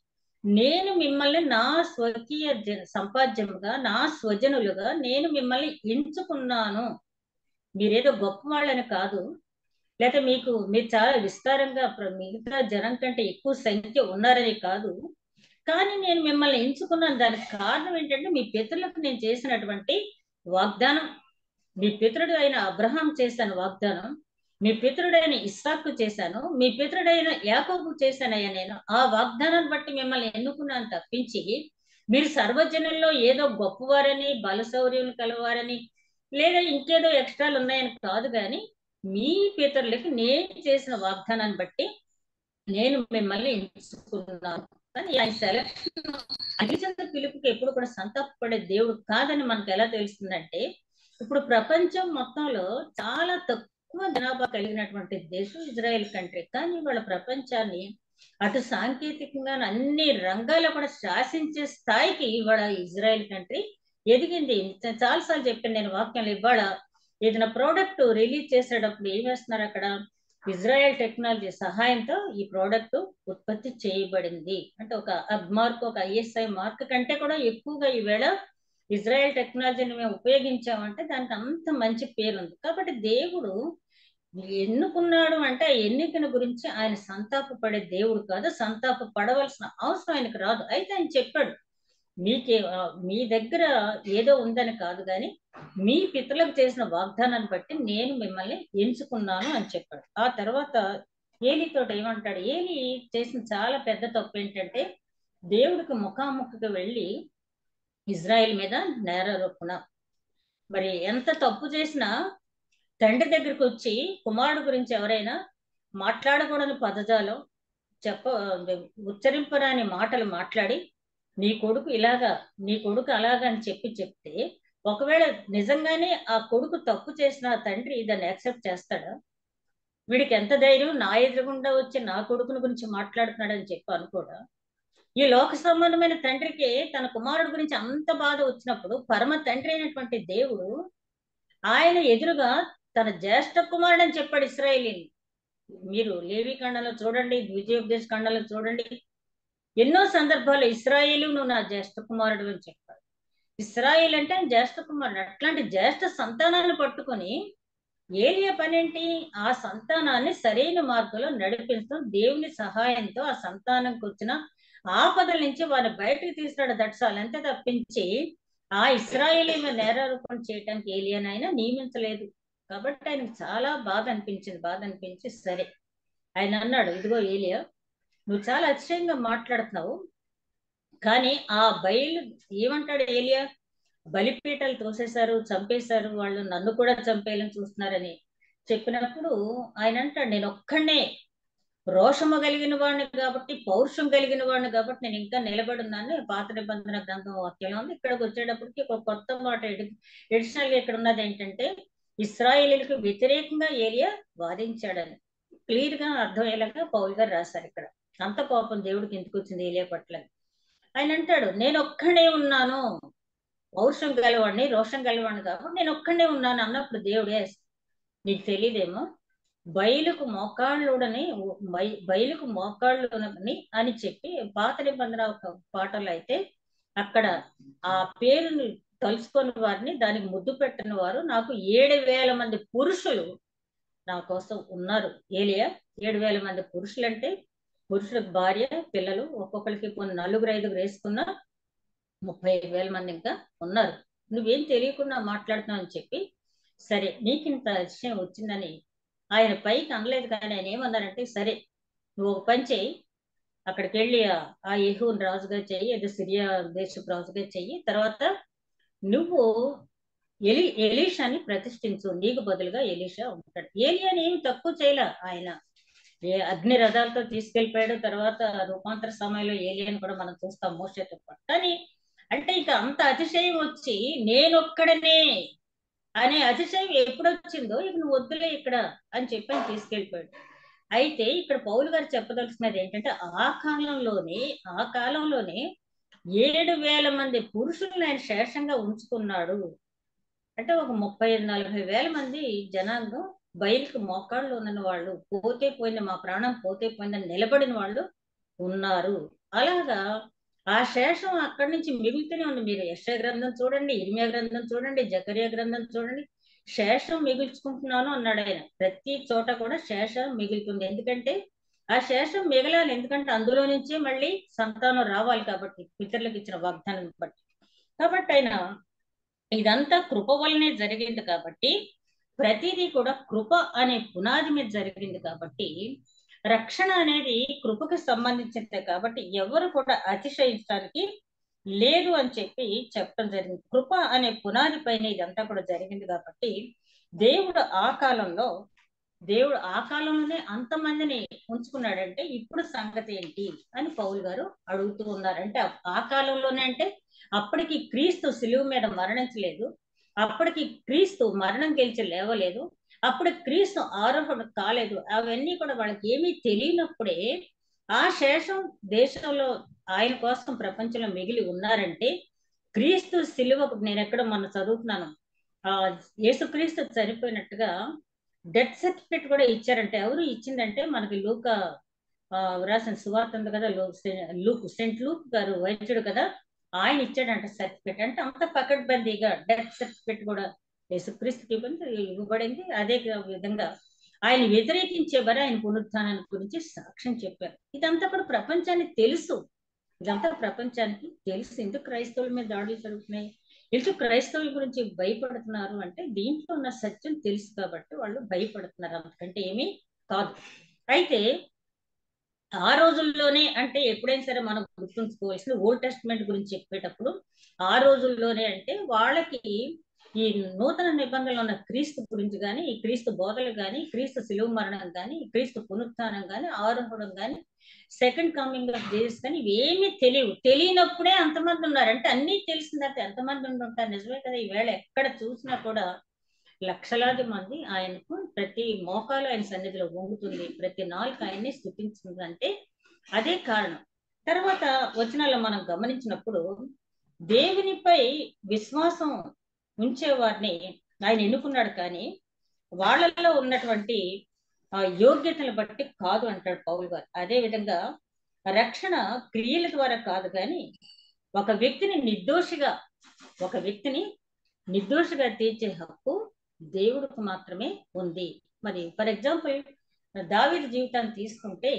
నేను మిమ్మల్ని నా స్వకీయ సంపాద్యముగా, నా స్వజనులుగా నేను మిమ్మల్ని ఎంచుకున్నాను. మీరేదో గొప్ప వాళ్ళని కాదు, లేకపోతే మీరు చాలా విస్తారంగా మిగతా జనం కంటే ఎక్కువ సంఖ్య ఉన్నారని కాదు, కానీ నేను మిమ్మల్ని ఎంచుకున్నాను. దానికి కారణం ఏంటంటే మీ పితరులకు నేను చేసినటువంటి వాగ్దానం. మీ పితరుడు అయిన అబ్రహాం చేశాను వాగ్దానం, మీ పితరుడైన ఇస్సాకు చేశాను, మీ పితరుడైన యాకోబు చేశానయ్యా. నేను ఆ వాగ్దానాన్ని బట్టి మిమ్మల్ని ఎన్నుకున్నాను తప్పించి మీరు సర్వజనుల్లో ఏదో గొప్పవారని, బలశౌర్యం కలవారని, లేదా ఇంకేదో ఎక్స్ట్రాలు ఉన్నాయని కాదు. కానీ మీ పితరులకి నేను చేసిన వాగ్దానాన్ని బట్టి నేను మిమ్మల్ని ఎంచుకున్నాను. కానీ ఆయన సెలక్షన్ అగ్నిచంద్ర పిలుపుకి ఎప్పుడు కూడా సంతాపపడే దేవుడు కాదని మనకు ఎలా తెలుస్తుందంటే, ఇప్పుడు ప్రపంచం మొత్తంలో చాలా తక్కువ జనాభా కలిగినటువంటి దేశం ఇజ్రాయెల్ కంట్రీ. కానీ వాళ్ళ ప్రపంచాన్ని అటు సాంకేతికంగా అన్ని రంగాల్లో కూడా శాసించే స్థాయికి ఇవాళ ఇజ్రాయెల్ కంట్రీ ఎదిగింది. చాలాసార్లు చెప్పాను నేను వాక్యంలో. ఇవాళ ఏదైనా ప్రోడక్ట్ రిలీజ్ చేసేటప్పుడు ఏం వేస్తున్నారు, అక్కడ ఇజ్రాయెల్ టెక్నాలజీ సహాయంతో ఈ ప్రోడక్ట్ ఉత్పత్తి చేయబడింది అంటే ఒక అబ్ మార్క్, ఒక ISI మార్క్ కంటే కూడా ఎక్కువగా ఈవేళ ఇజ్రాయెల్ టెక్నాలజీని మేము ఉపయోగించామంటే దానికి అంత మంచి పేరు ఉంది. కాబట్టి దేవుడు ఎన్నుకున్నాడు అంటే ఆ ఎన్నికల గురించి ఆయన సంతాపపడే దేవుడు కాదు, సంతాప పడవలసిన అవసరం ఆయనకు రాదు. అయితే ఆయన చెప్పాడు, మీ దగ్గర ఏదో ఉందని కాదు, కానీ మీ పితరులకు చేసిన వాగ్దానాన్ని బట్టి నేను మిమ్మల్ని ఎంచుకున్నాను అని చెప్పాడు. ఆ తర్వాత ఏలీతో ఏమంటాడు, ఏలీ చేసిన చాలా పెద్ద తప్పు ఏంటంటే దేవుడికి ముఖాముఖిగా వెళ్ళి ఇజ్రాయెల్ మీద నేరారోపణ. మరి ఎంత తప్పు చేసినా తండ్రి దగ్గరికి వచ్చి కుమారుడు గురించి ఎవరైనా మాట్లాడకూడని పదజాలం ఉచ్చరింపరాని మాటలు మాట్లాడి నీ కొడుకు ఇలాగా, నీ కొడుకు అలాగా అని చెప్తే ఒకవేళ నిజంగానే ఆ కొడుకు తప్పు చేసిన ఆ తండ్రి దాన్ని యాక్సెప్ట్ చేస్తాడా? వీడికి ఎంత ధైర్యం, నా ఎదురుగుండా వచ్చి నా కొడుకుని గురించి మాట్లాడుతున్నాడని చెప్పి అనుకోడా? ఈ లోక సంబంధమైన తండ్రికి తన కుమారుడు గురించి అంత బాధ వచ్చినప్పుడు పరమ తండ్రి అయినటువంటి దేవుడు ఆయన ఎదురుగా తన జ్యేష్ఠ కుమారుడు అని చెప్పాడు ఇశ్రాయేలీని. మీరు లేవి ఖండంలో చూడండి, ద్వితీయోపదేశ ఖండంలో చూడండి, ఎన్నో సందర్భాల్లో ఇశ్రాయేలు నువ్వు నా జ్యేష్ఠ కుమారుడు అని చెప్పాడు. ఇశ్రాయేల్ అంటే ఆయన జ్యేష్ఠ కుమారుడు. అట్లాంటి జ్యేష్ఠ సంతానాన్ని పట్టుకొని ఏలియా పనేంటి? ఆ సంతానాన్ని సరైన మార్గంలో నడిపించడం, దేవుని సహాయంతో ఆ సంతానంకి వచ్చిన ఆపదల నుంచి వారిని బయటకు తీసుకురాడు దట్సాలు అంతే తప్పించి ఆ ఇశ్రాయేలీ మీద నేరారోపణ చేయడానికి ఏలియాని ఆయన నియమించలేదు. కాబట్టి ఆయనకు చాలా బాధ అనిపించి సరే ఆయన అన్నాడు, ఇదిగో ఏలియా, నువ్వు చాలా అతిశయంగా మాట్లాడుతున్నావు, కానీ ఆ బయలు ఏమంటాడు ఏలియా? బలిపీఠాలు తోసేశారు, చంపేశారు, వాళ్ళు నన్ను కూడా చంపేయాలని చూస్తున్నారని చెప్పినప్పుడు ఆయన అంటాడు, నేను ఒక్కడే రోషము కలిగిన వాడిని కాబట్టి, పౌరుషం కలిగిన వాడిని కాబట్టి నేను ఇంకా నిలబడున్నాను. పాత నిబంధన గ్రంథం వాక్యం ఉంది. ఇక్కడికి వచ్చేటప్పటికి ఒక కొత్త మాట ఎడిషనల్ గా ఇక్కడ ఉన్నది ఏంటంటే, ఇశ్రాయేలీలకు వ్యతిరేకంగా ఏలియా వాదించాడని క్లియర్ గా అర్థమయ్యేలాగా పౌల్ గారు రాశారు. ఇక్కడ అంత కోపం దేవుడికి ఎందుకు వచ్చింది ఏలియా పట్ల? ఆయన అంటాడు, నేను ఒక్కడే ఉన్నాను, పౌరుషం గలవాడిని, రోషం గలవాడిని కాబట్టి నేను ఒక్కడే ఉన్నాను అన్నప్పుడు దేవుడే, నీకు తెలియదేమో, బయలుకు మోకాళ్ళుడని బయలుకు మోకాళ్ళుని అని చెప్పి పాత నిబంధన ఒక పాటలో అయితే అక్కడ ఆ పేరుని తలుచుకొని వారిని దానికి ముద్దు పెట్టిన వారు నాకు 7,000 మంది పురుషులు నా కోసం ఉన్నారు. ఏలియా 7,000 మంది పురుషులు అంటే పురుషులకు భార్య పిల్లలు ఒక్కొక్కరికి కొన్ని 4-5 వేసుకున్న 35,000 మంది ఇంకా ఉన్నారు. నువ్వేం తెలియకుండా మాట్లాడుతున్నావు అని చెప్పి, సరే నీకింత విషయం వచ్చిందని ఆయన పైకి అనలేదు, కానీ ఆయన ఏమన్నారంటే, సరే నువ్వు ఒక పని చెయ్యి, అక్కడికి వెళ్ళి ఆ యెహూని రాజుగా చెయ్యి, ఏదో సిరియా దేశపు రాజుగా చెయ్యి, తర్వాత నువ్వు ఎలీషాని ప్రతిష్ఠించు, నీకు బదులుగా ఎలీషా ఉంటాడు. ఏలియాని ఏమి తక్కువ చేయలే ఆయన, అగ్ని రథాలతో తీసుకెళ్లిపోయాడు. తర్వాత రూపాంతర సమయంలో ఏలియాని కూడా మనం చూస్తాం మోషేతో పాటు. కానీ అంటే ఇక అంత అతిశయం వచ్చి నేనొక్కడనే అనే అతిశయం ఎప్పుడు వచ్చిందో, ఇక నువ్వు వద్దులే ఇక్కడ అని చెప్పి ఆయన తీసుకెళ్ళిపోయాడు. అయితే ఇక్కడ పౌలు గారు చెప్పదలుచున్నది ఏంటంటే, ఆ కాలంలోనే 7,000 మంది పురుషులను ఆయన శేషంగా ఉంచుకున్నాడు. అంటే ఒక 35-40 వేల మంది జనాంగం బయలుకు మోకాళ్ళు ఉన్న వాళ్ళు, పోతే పోయింది మా ప్రాణం పోతే పోయిందని నిలబడిన వాళ్ళు ఉన్నారు. అలాగా ఆ శేషం అక్కడి నుంచి మిగులుతూనే ఉంది. మీరు యెషయా గ్రంథం చూడండి, ఇర్మియా గ్రంథం చూడండి, జకరియా గ్రంథం చూడండి, శేషం మిగుల్చుకుంటున్నాను అన్నాడు ఆయన. ప్రతి చోట కూడా శేషం మిగులుతుంది. ఎందుకంటే ఆ శేషం మిగలాలి, ఎందుకంటే అందులో నుంచే మళ్ళీ సంతానం రావాలి కాబట్టి, పితరులకు ఇచ్చిన వాగ్దానం బట్టి. కాబట్టి ఆయన ఇదంతా కృప వల్లనే జరిగింది కాబట్టి, ప్రతిదీ కూడా కృప అనే పునాది మీద జరిగింది కాబట్టి, రక్షణ అనేది కృపకు సంబంధించిందే కాబట్టి ఎవరు కూడా అతిశయించడానికి లేదు అని చెప్పి చెప్పడం జరిగింది. కృప అనే పునాది పైన ఇదంతా కూడా జరిగింది కాబట్టి దేవుడు ఆ కాలంలోనే అంతమందిని ఉంచుకున్నాడంటే ఇప్పుడు సంగతి ఏంటి అని పౌలు గారు అడుగుతూ ఉన్నారు. అంటే ఆ కాలంలోనే అంటే అప్పటికి క్రీస్తు సిలువ మీద మరణించలేదు, అప్పటికి క్రీస్తు మరణం గెలిచి లేవలేదు, అప్పుడు క్రీస్తు ఆరోహణ కాలేదు. అవన్నీ కూడా వాళ్ళకి ఏమీ తెలియనప్పుడే ఆ శేషం దేశంలో ఆయన కోసం ప్రపంచంలో మిగిలి ఉన్నారంటే, క్రీస్తు సిలువకు నేను ఎక్కడ మనం చదువుతున్నాను, యేసుక్రీస్తు చనిపోయినట్టుగా డెత్ సర్టిఫికేట్ కూడా ఇచ్చారంటే, ఎవరు ఇచ్చిందంటే మనకి లూకా రాసిన సువార్త ఉంది కదా, సెంట్ లూక్ గారు వైద్యుడు కదా, ఆయన ఇచ్చాడంట సర్టిఫికేట్. అంటే అంత పకడ్బందీగా డెత్ సర్టిఫికేట్ కూడా యేసుక్రీస్తుకి ఇవ్వబడింది. అదే విధంగా ఆయన వ్యతిరేకించేవారు ఆయన పునరుత్థానాన్ని గురించి సాక్ష్యం చెప్పారు. ఇదంతా కూడా ప్రపంచానికి తెలుసు, ఎందుకు క్రైస్తవుల మీద దాడులు జరుగుతున్నాయి, ఎందుకు క్రైస్తవుల గురించి భయపడుతున్నారు అంటే దీంట్లో ఉన్న సత్యం తెలుసు కాబట్టి వాళ్ళు భయపడుతున్నారు, అంతకంటే ఏమీ కాదు. అయితే ఆ రోజుల్లోనే అంటే ఎప్పుడైనా సరే మనం గుర్తుంచుకోవాల్సిన ఓల్డ్ టెస్ట్మెంట్ గురించి చెప్పేటప్పుడు ఆ రోజుల్లోనే అంటే వాళ్ళకి ఈ నూతన నిబంధనలో ఉన్న క్రీస్తు గురించి కానీ, ఈ క్రీస్తు బోధలు కానీ, క్రీస్తు శిలువ మరణం కానీ, క్రీస్తు పునరుత్థానం కానీ, ఆరోహణం కానీ, సెకండ్ కమింగ్ ఆఫ్ జీసస్ కానీ ఇవేమీ తెలియవు. తెలియనప్పుడే అంతమంది ఉన్నారు. అంటే అన్నీ తెలిసిందంటే ఎంతమంది ఉంటారు? నిజమే కదా. ఈవేళ ఎక్కడ చూసినా కూడా లక్షలాది మంది ఆయనకు ప్రతి మోకాలు ఆయన సన్నిధిలో వంగుతుంది, ప్రతి నాలుగు ఆయన్ని స్తుతించింది. అంటే అదే కారణం. తర్వాత వచనాల్లో మనం గమనించినప్పుడు దేవునిపై విశ్వాసం ఉంచే వారిని ఆయన ఎన్నుకున్నాడు, కానీ వాళ్ళల్లో ఉన్నటువంటి యోగ్యతను బట్టి కాదు అంటాడు పౌలు గారు. అదే విధంగా రక్షణ క్రియల ద్వారా కాదు, కానీ ఒక వ్యక్తిని నిర్దోషిగా తీర్చే హక్కు దేవుడికి మాత్రమే ఉంది. మరి ఫర్ ఎగ్జాంపుల్ దావీదు జీవితాన్ని తీసుకుంటే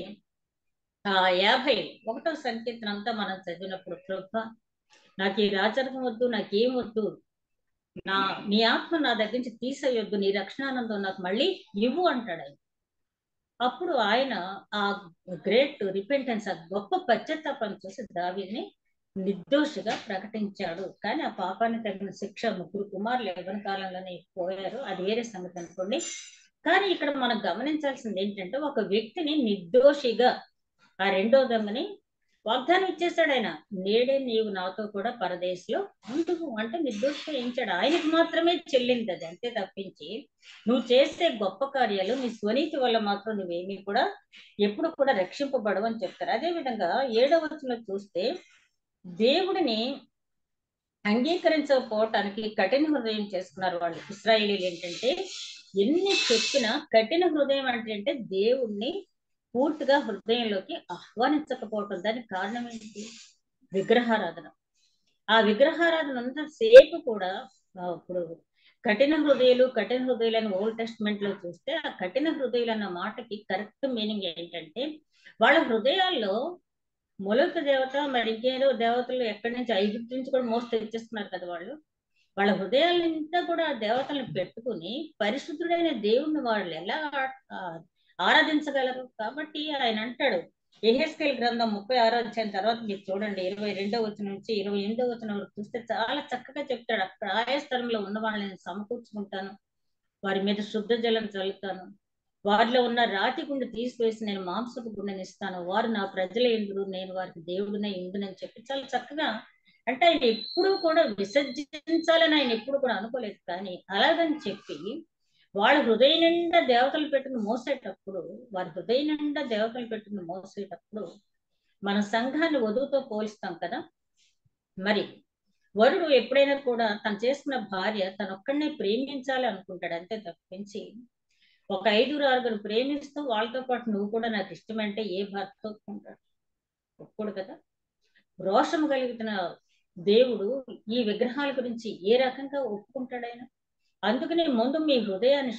51వ సంకీర్తన అంతా మనం చదివినప్పుడు, ప్రభువా నాకు ఈ రాచరికం వద్దు, నాకేం వద్దు, నీ ఆత్మ నా దగ్గర నుంచి తీసేయొద్దు, నీ రక్షణానందం నాకు మళ్ళీ ఇవ్వు అంటాడు ఆయన. అప్పుడు ఆయన ఆ గ్రేట్ రిపెంటెన్స్, ఆ గొప్ప పశ్చాత్తాపం చూసి దావీదుని నిర్దోషిగా ప్రకటించాడు. కానీ ఆ పాపానికి తగిన శిక్ష 3 కుమారులు యవ్వన కాలంలోనే పోయారు, అది వేరే సంగతి అనుకోండి. కానీ ఇక్కడ మనం గమనించాల్సింది ఏంటంటే, ఒక వ్యక్తిని నిర్దోషిగా ఆ 2వ దొంగని వాగ్దానం ఇచ్చేశాడు ఆయన, నేడే నీవు నాతో కూడా పరదేశంలో ఉంటువు అంటే నిర్దోషిగా ఏంచాడు. ఆయనకు మాత్రమే చెల్లింది అది, అంతే తప్పించి నువ్వు చేసే గొప్ప కార్యాలు నీ స్వనీతి వల్ల మాత్రం నువ్వేమీ కూడా ఎప్పుడు కూడా రక్షింపబడవు అని చెప్తారు. అదే విధంగా 7వ వచనంలో చూస్తే దేవుడిని అంగీకరించకపోవటానికి కఠిన హృదయం చేసుకున్నారు వాళ్ళు ఇశ్రాయేలీలు. ఏంటంటే ఎన్ని చెప్పినా కఠిన హృదయం అంటే దేవుణ్ణి పూర్తిగా హృదయంలోకి ఆహ్వానించకపోవటం. దానికి కారణం ఏంటి? విగ్రహారాధన. ఆ విగ్రహారాధన అంతసేపు కూడా ఇప్పుడు కఠిన హృదయాలని ఓల్డ్ టెస్ట్మెంట్ లో చూస్తే, ఆ కఠిన హృదయాలు అన్న మాటకి కరెక్ట్ మీనింగ్ ఏంటంటే, వాళ్ళ హృదయాల్లో మొలక దేవత, మరి ఇంకేదో దేవతలు ఎక్కడి నుంచి ఐగుప్తు నుంచి కూడా మోసి తెచ్చేస్తున్నారు కదా వాళ్ళు. వాళ్ళ హృదయాలంతా కూడా దేవతలను పెట్టుకుని పరిశుద్ధుడైన దేవుణ్ణి వాళ్ళు ఎలా ఆరాధించగలరు? కాబట్టి ఆయన అంటాడు, యెహెజ్కేలు గ్రంథం 36వ అధ్యాయం తర్వాత మీరు చూడండి, 22వ వచనం నుంచి 28వ వచనం వరకు చూస్తే చాలా చక్కగా చెప్తాడు. అక్కడ ఆయా స్థలంలో ఉన్న వాళ్ళని సమకూర్చుకుంటాను, వారి మీద శుద్ధ జలం చల్లుతాను, వారిలో ఉన్న రాతి గుండె తీసివేసి నేను మాంసపు గుండెని ఇస్తాను, వారు నా ప్రజల ఎందురు, నేను వారికి దేవుడినే ఇందునని చెప్పి చాలా చక్కగా. అంటే ఆయన ఎప్పుడూ కూడా విసర్జించాలని ఆయన ఎప్పుడు కూడా అనుకోలేదు, కానీ అలాగని చెప్పి వాళ్ళ హృదయం నిండా దేవతలు పెట్టుకుని మోసేటప్పుడు, మన సంఘాన్ని వధువుతో పోల్స్తాం కదా. మరి వరుడు ఎప్పుడైనా కూడా తను చేసుకున్న భార్య తనొక్కడినే ప్రేమించాలి అనుకుంటాడు, అంతే తప్పించి ఒక 5-6 ప్రేమిస్తూ వాళ్ళతో పాటు నువ్వు కూడా నాకు ఇష్టమంటే ఏ భర్త ఒప్పుకుంటాడు? ఒప్పుకోడు కదా. రోషము కలిగిన దేవుడు ఈ విగ్రహాల గురించి ఏ రకంగా ఒప్పుకుంటాడు ఆయన? అందుకనే ముందు మీ హృదయాన్ని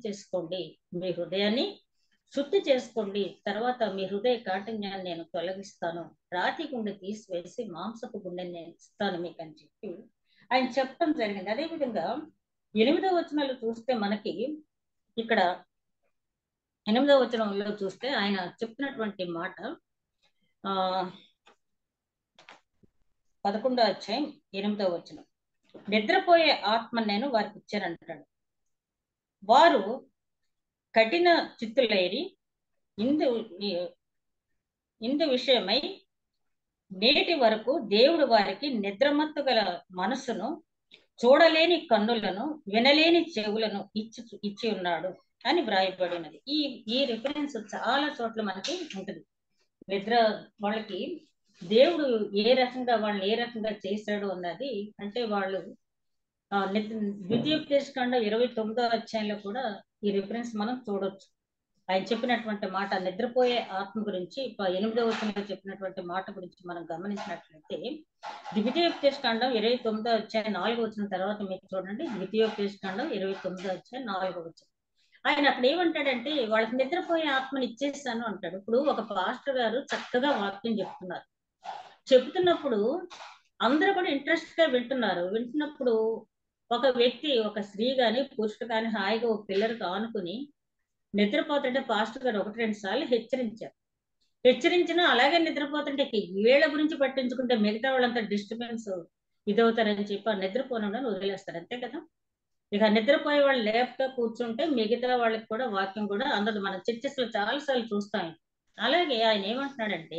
శుద్ధి చేసుకోండి, తర్వాత మీ హృదయ కాఠిన్యాన్ని నేను తొలగిస్తాను, రాతి గుండె తీసివేసి మాంసపు గుండెని నేను ఇస్తాను మీకు అని చెప్పి ఆయన చెప్పడం జరిగింది. అదేవిధంగా 8వ వచనంలో చూస్తే మనకి ఇక్కడ 8వ వచనంలో చూస్తే ఆయన చెప్తున్నటువంటి మాట 11వ అధ్యాయం 8వ వచనం, నిద్రపోయే ఆత్మ నేను వారికి ఇచ్చానంటాడు, వారు కఠిన చిత్తులైరి ఇందు విషయమై నేటి వరకు దేవుడు వారికి నిద్రమత్తు గల మనసును, చూడలేని కన్నులను, వినలేని చెవులను ఇచ్చి ఉన్నాడు అని వ్రాయబడినది. ఈ రిఫరెన్స్ చాలా చోట్ల మనకి ఉంటుంది. నిద్ర వాళ్ళకి దేవుడు ఏ రకంగా చేశాడు అన్నది, అంటే వాళ్ళు ద్వితీయోపదేశకాండం 29వ అధ్యాయంలో కూడా ఈ రిఫరెన్స్ మనం చూడొచ్చు. ఆయన చెప్పినటువంటి మాట నిద్రపోయే ఆత్మ గురించి 8వ వచనంలో చెప్పినటువంటి మాట గురించి మనం గమనించినట్లయితే, ద్వితీయోపదేశకాండం 29వ అధ్యాయం 4వ వచనం తర్వాత మీరు చూడండి, ద్వితీయోపదేశకాండం 29వ అధ్యాయం 4వ వచనం. ఆయన అక్కడ ఏమంటాడంటే, వాళ్ళకి నిద్రపోయే ఆత్మని ఇచ్చేస్తాను అంటాడు. ఇప్పుడు ఒక పాస్టర్ గారు చక్కగా వాక్యం చెప్తున్నప్పుడు అందరూ కూడా ఇంట్రెస్ట్ గా వింటున్నప్పుడు ఒక వ్యక్తి, ఒక స్త్రీ గాని పురుషుడు కానీ హాయిగా ఒక పిల్లలకు ఆనుకుని నిద్రపోతుంటే పాస్టర్ గారు 1-2 సార్లు హెచ్చరించినా అలాగే నిద్రపోతుంటే వీళ్ళ గురించి పట్టించుకుంటే మిగతా వాళ్ళంతా డిస్టర్బెన్స్ ఇదవుతారని చెప్పి నిద్రపోనని వదిలేస్తారు, అంతే కదా. ఇక నిద్రపోయే వాళ్ళు లేపుతా కూర్చుంటే మిగతా వాళ్ళకి కూడా వాక్యం కూడా అందదు. మనం చర్చెస్ లో చాలా సార్లు చూస్తాం. అలాగే ఆయన ఏమంటున్నాడంటే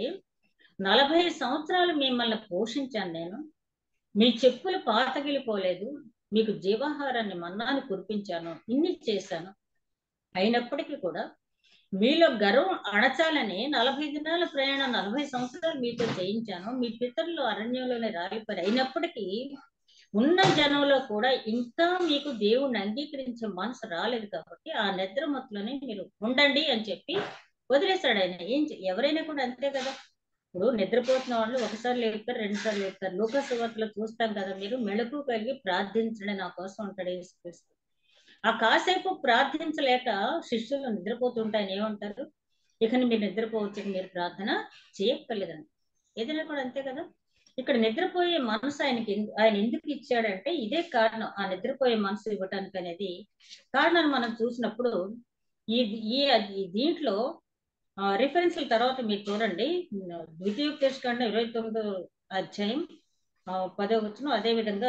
40 సంవత్సరాలు మిమ్మల్ని పోషించాను నేను, మీ చెప్పులు పాతగిలిపోలేదు, మీకు జీవాహారాన్ని మన్నాన్ని కురిపించాను, ఇన్ని చేశాను. అయినప్పటికీ కూడా మీలో గర్వం అణచాలని 40 దినాల ప్రయాణం 40 సంవత్సరాలు మీతో చేయించాను. మీ పితరులు అరణ్యంలోనే రాలిపోయారు. అయినప్పటికీ ఉన్న జనంలో కూడా ఇంకా మీకు దేవుణ్ణి అంగీకరించే మనసు రాలేదు కాబట్టి ఆ నిద్ర మత్తులోనే మీరు ఉండండి అని చెప్పి వదిలేశాడు ఆయన. ఎవరైనా కూడా అంతే కదా. ఇప్పుడు నిద్రపోతున్న వాళ్ళు ఒకసారి లేపుతారు, 2 సార్లు లేపుతారు. లూకా సువార్తలో చూస్తాం కదా, మీరు మెళుకు కలిగి ప్రార్థించండి నా కోసం ఉంటాడు యేసుక్రీస్తు. ఆ కాసేపు ప్రార్థించలేక శిష్యులు నిద్రపోతుంటే ఆయన ఏమంటారు, ఇక మీరు నిద్రపోవచ్చు, మీరు ప్రార్థన చేయక్కర్లేదని. ఏదైనా కూడా అంతే కదా. ఇక్కడ నిద్రపోయే మనసు ఆయన ఎందుకు ఇచ్చాడంటే ఇదే కారణం. ఆ నిద్రపోయే మనసు ఇవ్వటానికి అనేది కారణాన్ని మనం చూసినప్పుడు ఈ దీంట్లో రిఫరెన్స్ల తర్వాత మీరు చూడండి, ద్వితీయోపదేశకాండం 29వ అధ్యాయం 10వ వచనం, అదే విధంగా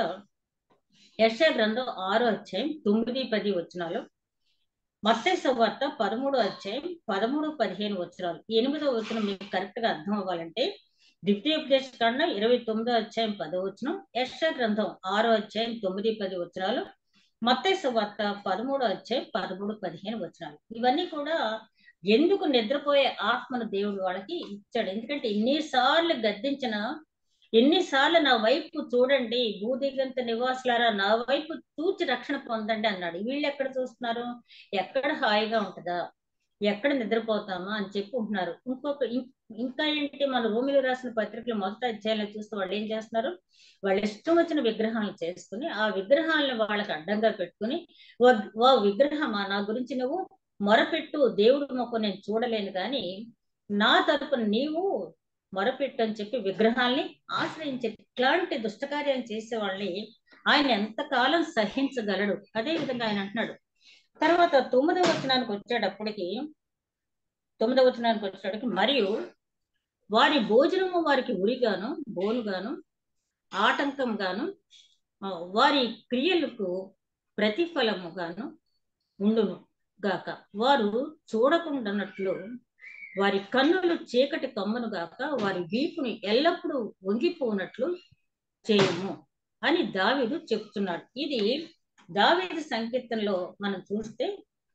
యెషయా గ్రంథం 6వ అధ్యాయం 9, 10 వచనాలు, మత్తయి సువార్త 13వ అధ్యాయం 13, 15 వచనాలు. 8వ వచనం మీకు కరెక్ట్ గా అర్థం అవ్వాలంటే ద్వితీయోపదేశకాండం 29వ అధ్యాయం 10వ వచనం, యెషయా గ్రంథం 6వ అధ్యాయం 9, 10 వచనాలు, మత్తయి సువార్త 13వ అధ్యాయం 13, 15 వచనాలు. ఇవన్నీ కూడా ఎందుకు నిద్రపోయే ఆత్మను దేవుడు వాళ్ళకి ఇచ్చాడు. ఎందుకంటే ఎన్నిసార్లు గద్దించిన, ఎన్నిసార్లు నా వైపు చూడండి భూదిగంత నివాసులారా, నా వైపు చూచి రక్షణ పొందండి అన్నాడు. వీళ్ళు ఎక్కడ చూస్తున్నారు, ఎక్కడ హాయిగా ఉంటుందా, ఎక్కడ నిద్రపోతామా అని చెప్పి ఉంటున్నారు. ఇంకా ఏంటి, మన రోమిలో రాసిన పత్రికలు మొదటి అధ్యాయంలో చూస్తే వాళ్ళు ఏం చేస్తున్నారు, వాళ్ళు ఇష్టం వచ్చిన విగ్రహాలను చేసుకుని ఆ విగ్రహాలను వాళ్ళకి అడ్డంగా పెట్టుకుని, ఓ విగ్రహమా నా గురించి నువ్వు మొరపెట్టు, దేవుడు మొక్క నేను చూడలేను కానీ నా తరపున నీవు మొరపెట్టు అని చెప్పి విగ్రహాల్ని ఆశ్రయించారు. ఇట్లాంటి దుష్టకార్యం చేసే వాళ్ళని ఆయన ఎంతకాలం సహించగలడు. అదే విధంగా ఆయన అంటున్నాడు. తర్వాత 9వ వచనానికి వచ్చేటప్పటికి మరియు వారి భోజనము వారికి ఉరిగాను, బోనుగాను, ఆటంకంగాను, వారి క్రియలకు ప్రతిఫలముగాను ఉండును గాక. వారు చూడకుండానట్లు వారి కన్నులు చీకటి కమ్మును గాక. వారి వీపుని ఎల్లప్పుడూ వంగిపోనట్లు చేయము అని దావీదు చెప్తున్నాడు. ఇది దావీదు సంకీర్తనలో మనం చూస్తే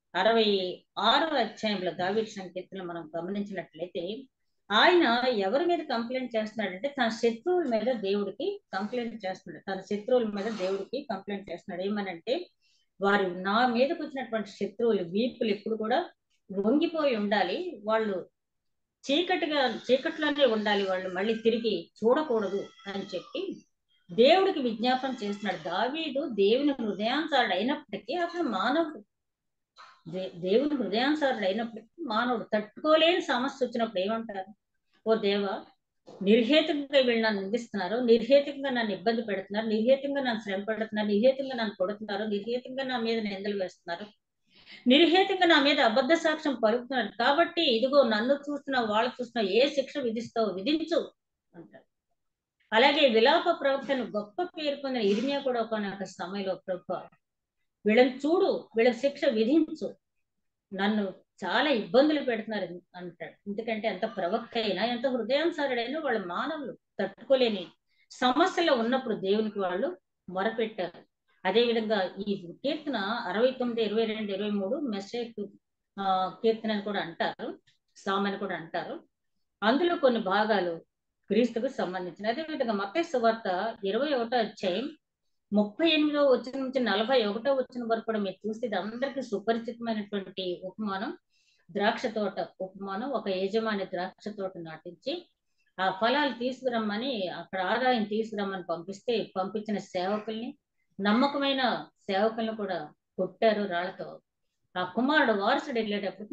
66వ అధ్యాయంలో దావీదు సంకీర్తనలో మనం గమనించినట్లయితే ఆయన ఎవరి మీద కంప్లైంట్ చేస్తున్నాడంటే తన శత్రువుల మీద దేవుడికి కంప్లైంట్ చేస్తున్నాడు. తన శత్రువుల మీద దేవుడికి కంప్లైంట్ చేస్తున్నాడు. ఏమనంటే వారు నా మీదకి వచ్చినటువంటి శత్రువులు వీపులు ఎప్పుడు కూడా వంగిపోయి ఉండాలి, వాళ్ళు చీకట్లోనే ఉండాలి, వాళ్ళు మళ్ళీ తిరిగి చూడకూడదు అని చెప్పి దేవుడికి విజ్ఞాపన చేస్తున్నాడు. దావీదు దేవుని హృదయానుసారుడు అయినప్పటికీ అసలు మానవుడు, దేవుని హృదయానుసారుడు అయినప్పటికీ మానవుడు. తట్టుకోలేని సమస్య వచ్చినప్పుడు ఏమంటారు, ఓ దేవా నిర్హేతుకంగా వీళ్ళు నన్ను నిందిస్తున్నారు, నిర్హేతుకంగా నన్ను ఇబ్బంది పెడుతున్నారు, నిర్హేతంగా నన్ను శ్రమ పెడుతున్నారు, నిర్హేతంగా నన్ను కొడుతున్నారు, నిర్హేతంగా నా మీద నిందలు వేస్తున్నారు, నిర్హేతంగా నా మీద అబద్ధ సాక్ష్యం పలుకుతున్నారు, కాబట్టి ఇదిగో నన్ను చూస్తున్నా వాళ్ళు చూస్తున్నా, ఏ శిక్ష విధిస్తావో విధించు అంటారు. అలాగే విలాప ప్రవక్తను గొప్ప పేరు పొందిన ఇర్మియా కూడా ఒక సమయంలో ప్రభు వీళ్ళని చూడు, వీళ్ళకి శిక్ష విధించు, నన్ను చాలా ఇబ్బందులు పెడుతున్నారు అంటాడు. ఎందుకంటే ఎంత ప్రవక్త అయినా, ఎంత హృదయానుసారుడైనా వాళ్ళు మానవులు, తట్టుకోలేని సమస్యలో ఉన్నప్పుడు దేవునికి వాళ్ళు మొరపెట్టారు. అదేవిధంగా ఈ కీర్తన 69, 22, 23 మెస్సేజ్ కీర్తన అని కూడా అంటారు, సామని కూడా అంటారు. అందులో కొన్ని భాగాలు క్రీస్తుకు సంబంధించిన. అదేవిధంగా మత్తయి సువార్త 21వ అధ్యాయం 38వ వచనం నుంచి 41వ వచనం వరకు కూడా మీరు చూస్తే ఇది అందరికీ సుపరిచితమైనటువంటి ఉపమానం. ద్రాక్ష తోట ఉపమానం. ఒక యజమాని ద్రాక్ష తోట నాటించి ఆ ఫలాలు తీసుకురమ్మని, అక్కడ ఆదాయం తీసుకురమ్మని పంపించిన సేవకుల్ని, నమ్మకమైన సేవకులను కూడా కొట్టారు రాళ్లతో. ఆ కుమారుడు వారసుడు వెళ్ళేటప్పటికి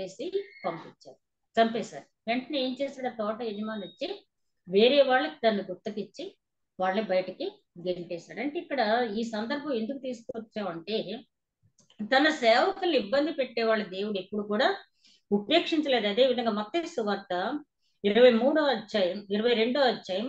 చంపేశారు. వెంటనే ఏం చేశాడు, ఆ తోట యజమాని వచ్చి వేరే వాళ్ళకి దాన్ని గుర్తకిచ్చి వాళ్ళని బయటికి గెంటేశాడు. అంటే ఇక్కడ ఈ సందర్భం ఎందుకు తీసుకొచ్చామంటే తన సేవకుల్ని ఇబ్బంది పెట్టేవాళ్ళ దేవుడు ఎప్పుడు కూడా ఉపేక్షించలేదు. అదే విధంగా మత్తయి సువార్త 22వ అధ్యాయం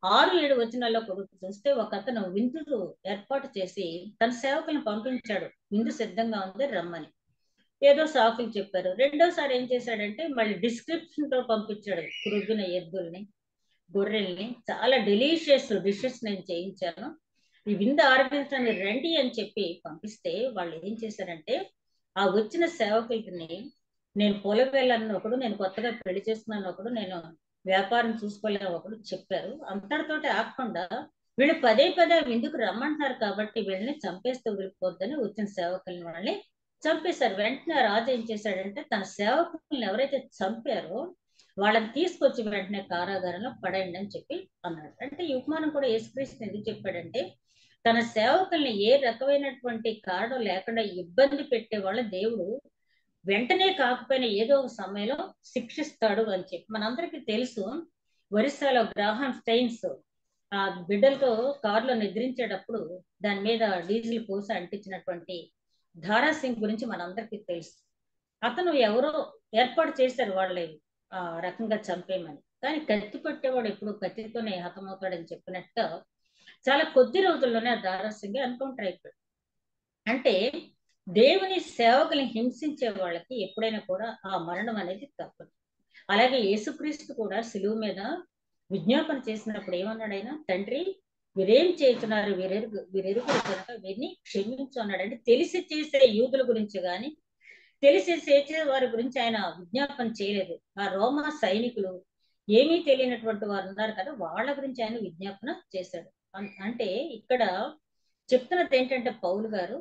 6-7 వచనాల్లో కూడా చూస్తే ఒక అతను విందులు ఏర్పాటు చేసి తన సేవకులను పంపించాడు, విందు సిద్ధంగా ఉంది రమ్మని. ఏదో సాకులు చెప్పారు. రెండోసారి ఏం చేశాడంటే మళ్ళీ డిస్క్రిప్షన్ తో పంపించాడు. క్రొవ్విన ఎద్దుల్ని, గొర్రెల్ని, చాలా డెలీషియస్ డిషెస్ నేను చేయించాను, ఈ విందు ఆరగించడానికి రండి అని చెప్పి పంపిస్తే వాళ్ళు ఏం చేశారంటే ఆ వచ్చిన సేవకుల్ని, నేను పొలం వెళ్ళాను ఒకడు, నేను కొత్తగా పెళ్లి చేసుకున్నాను ఒకడు, నేను వ్యాపారం చూసుకోలేని ఒకడు చెప్పారు. అంతటితోటి ఆగకుండా వీళ్ళు పదే పదే విందుకు రమ్మంటున్నారు కాబట్టి వీళ్ళని చంపేస్తే వదిలిపోద్దని వచ్చిన సేవకుల్ని వాళ్ళని చంపేశారు. వెంటనే రాజు ఏం చేశాడంటే తన సేవకుల్ని ఎవరైతే చంపారో వాళ్ళని తీసుకొచ్చి వెంటనే కారాగారంలో పడండి అని చెప్పి అన్నాడు. అంటే ఈ ఉపమానం కూడా యేసుక్రీస్తు ఎందుకు చెప్పాడంటే తన సేవకుల్ని ఏ రకమైనటువంటి కారణం లేకుండా ఇబ్బంది పెట్టే వాళ్ళ దేవుడు వెంటనే కాకపోయినా ఏదో ఒక సమయంలో శిక్షిస్తాడు అని చెప్పి మనందరికీ తెలుసు. ఒరిస్సాలో గ్రాహం స్టైన్స్ ఆ బిడ్డలతో కారులో నిద్రించేటప్పుడు దాని మీద డీజిల్ పోసి అంటించినటువంటి ధారాసింగ్ గురించి మనందరికీ తెలుసు. అతను ఎవరో ఏర్పాటు చేశారు వాళ్ళని ఆ రకంగా చంపేయమని, కానీ కత్తి పట్టేవాడు ఎప్పుడు కత్తితోనే హతమవుతాడని చెప్పినట్టు చాలా కొద్ది రోజుల్లోనే ఆ దారాసింగ్ ఎన్కౌంటర్ అయిపోయాడు. అంటే దేవుని సేవకుల్ని హింసించే వాళ్ళకి ఎప్పుడైనా కూడా ఆ మరణం అనేది తప్పదు. అలాగే యేసుక్రీస్తు కూడా సిలువ మీద విజ్ఞాపన చేసినప్పుడు ఏమన్నాడు ఆయన, తండ్రి వీరేం చేస్తున్నారు, వీరెరుగురు కనుక వీరిని క్షమించు అన్నాడు. అంటే తెలిసి చేసే యూదుల గురించి కానీ తెలిసి చేసే వారి గురించి ఆయన విజ్ఞాపన చేయలేదు. ఆ రోమా సైనికులు ఏమీ తెలియనటువంటి వారు ఉన్నారు కదా, వాళ్ళ గురించి ఆయన విజ్ఞాపన చేశాడు. అంటే ఇక్కడ చెప్తున్నది ఏంటంటే పౌలు గారు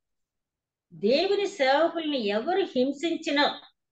దేవుని సేవకుల్ని ఎవరు హింసించినా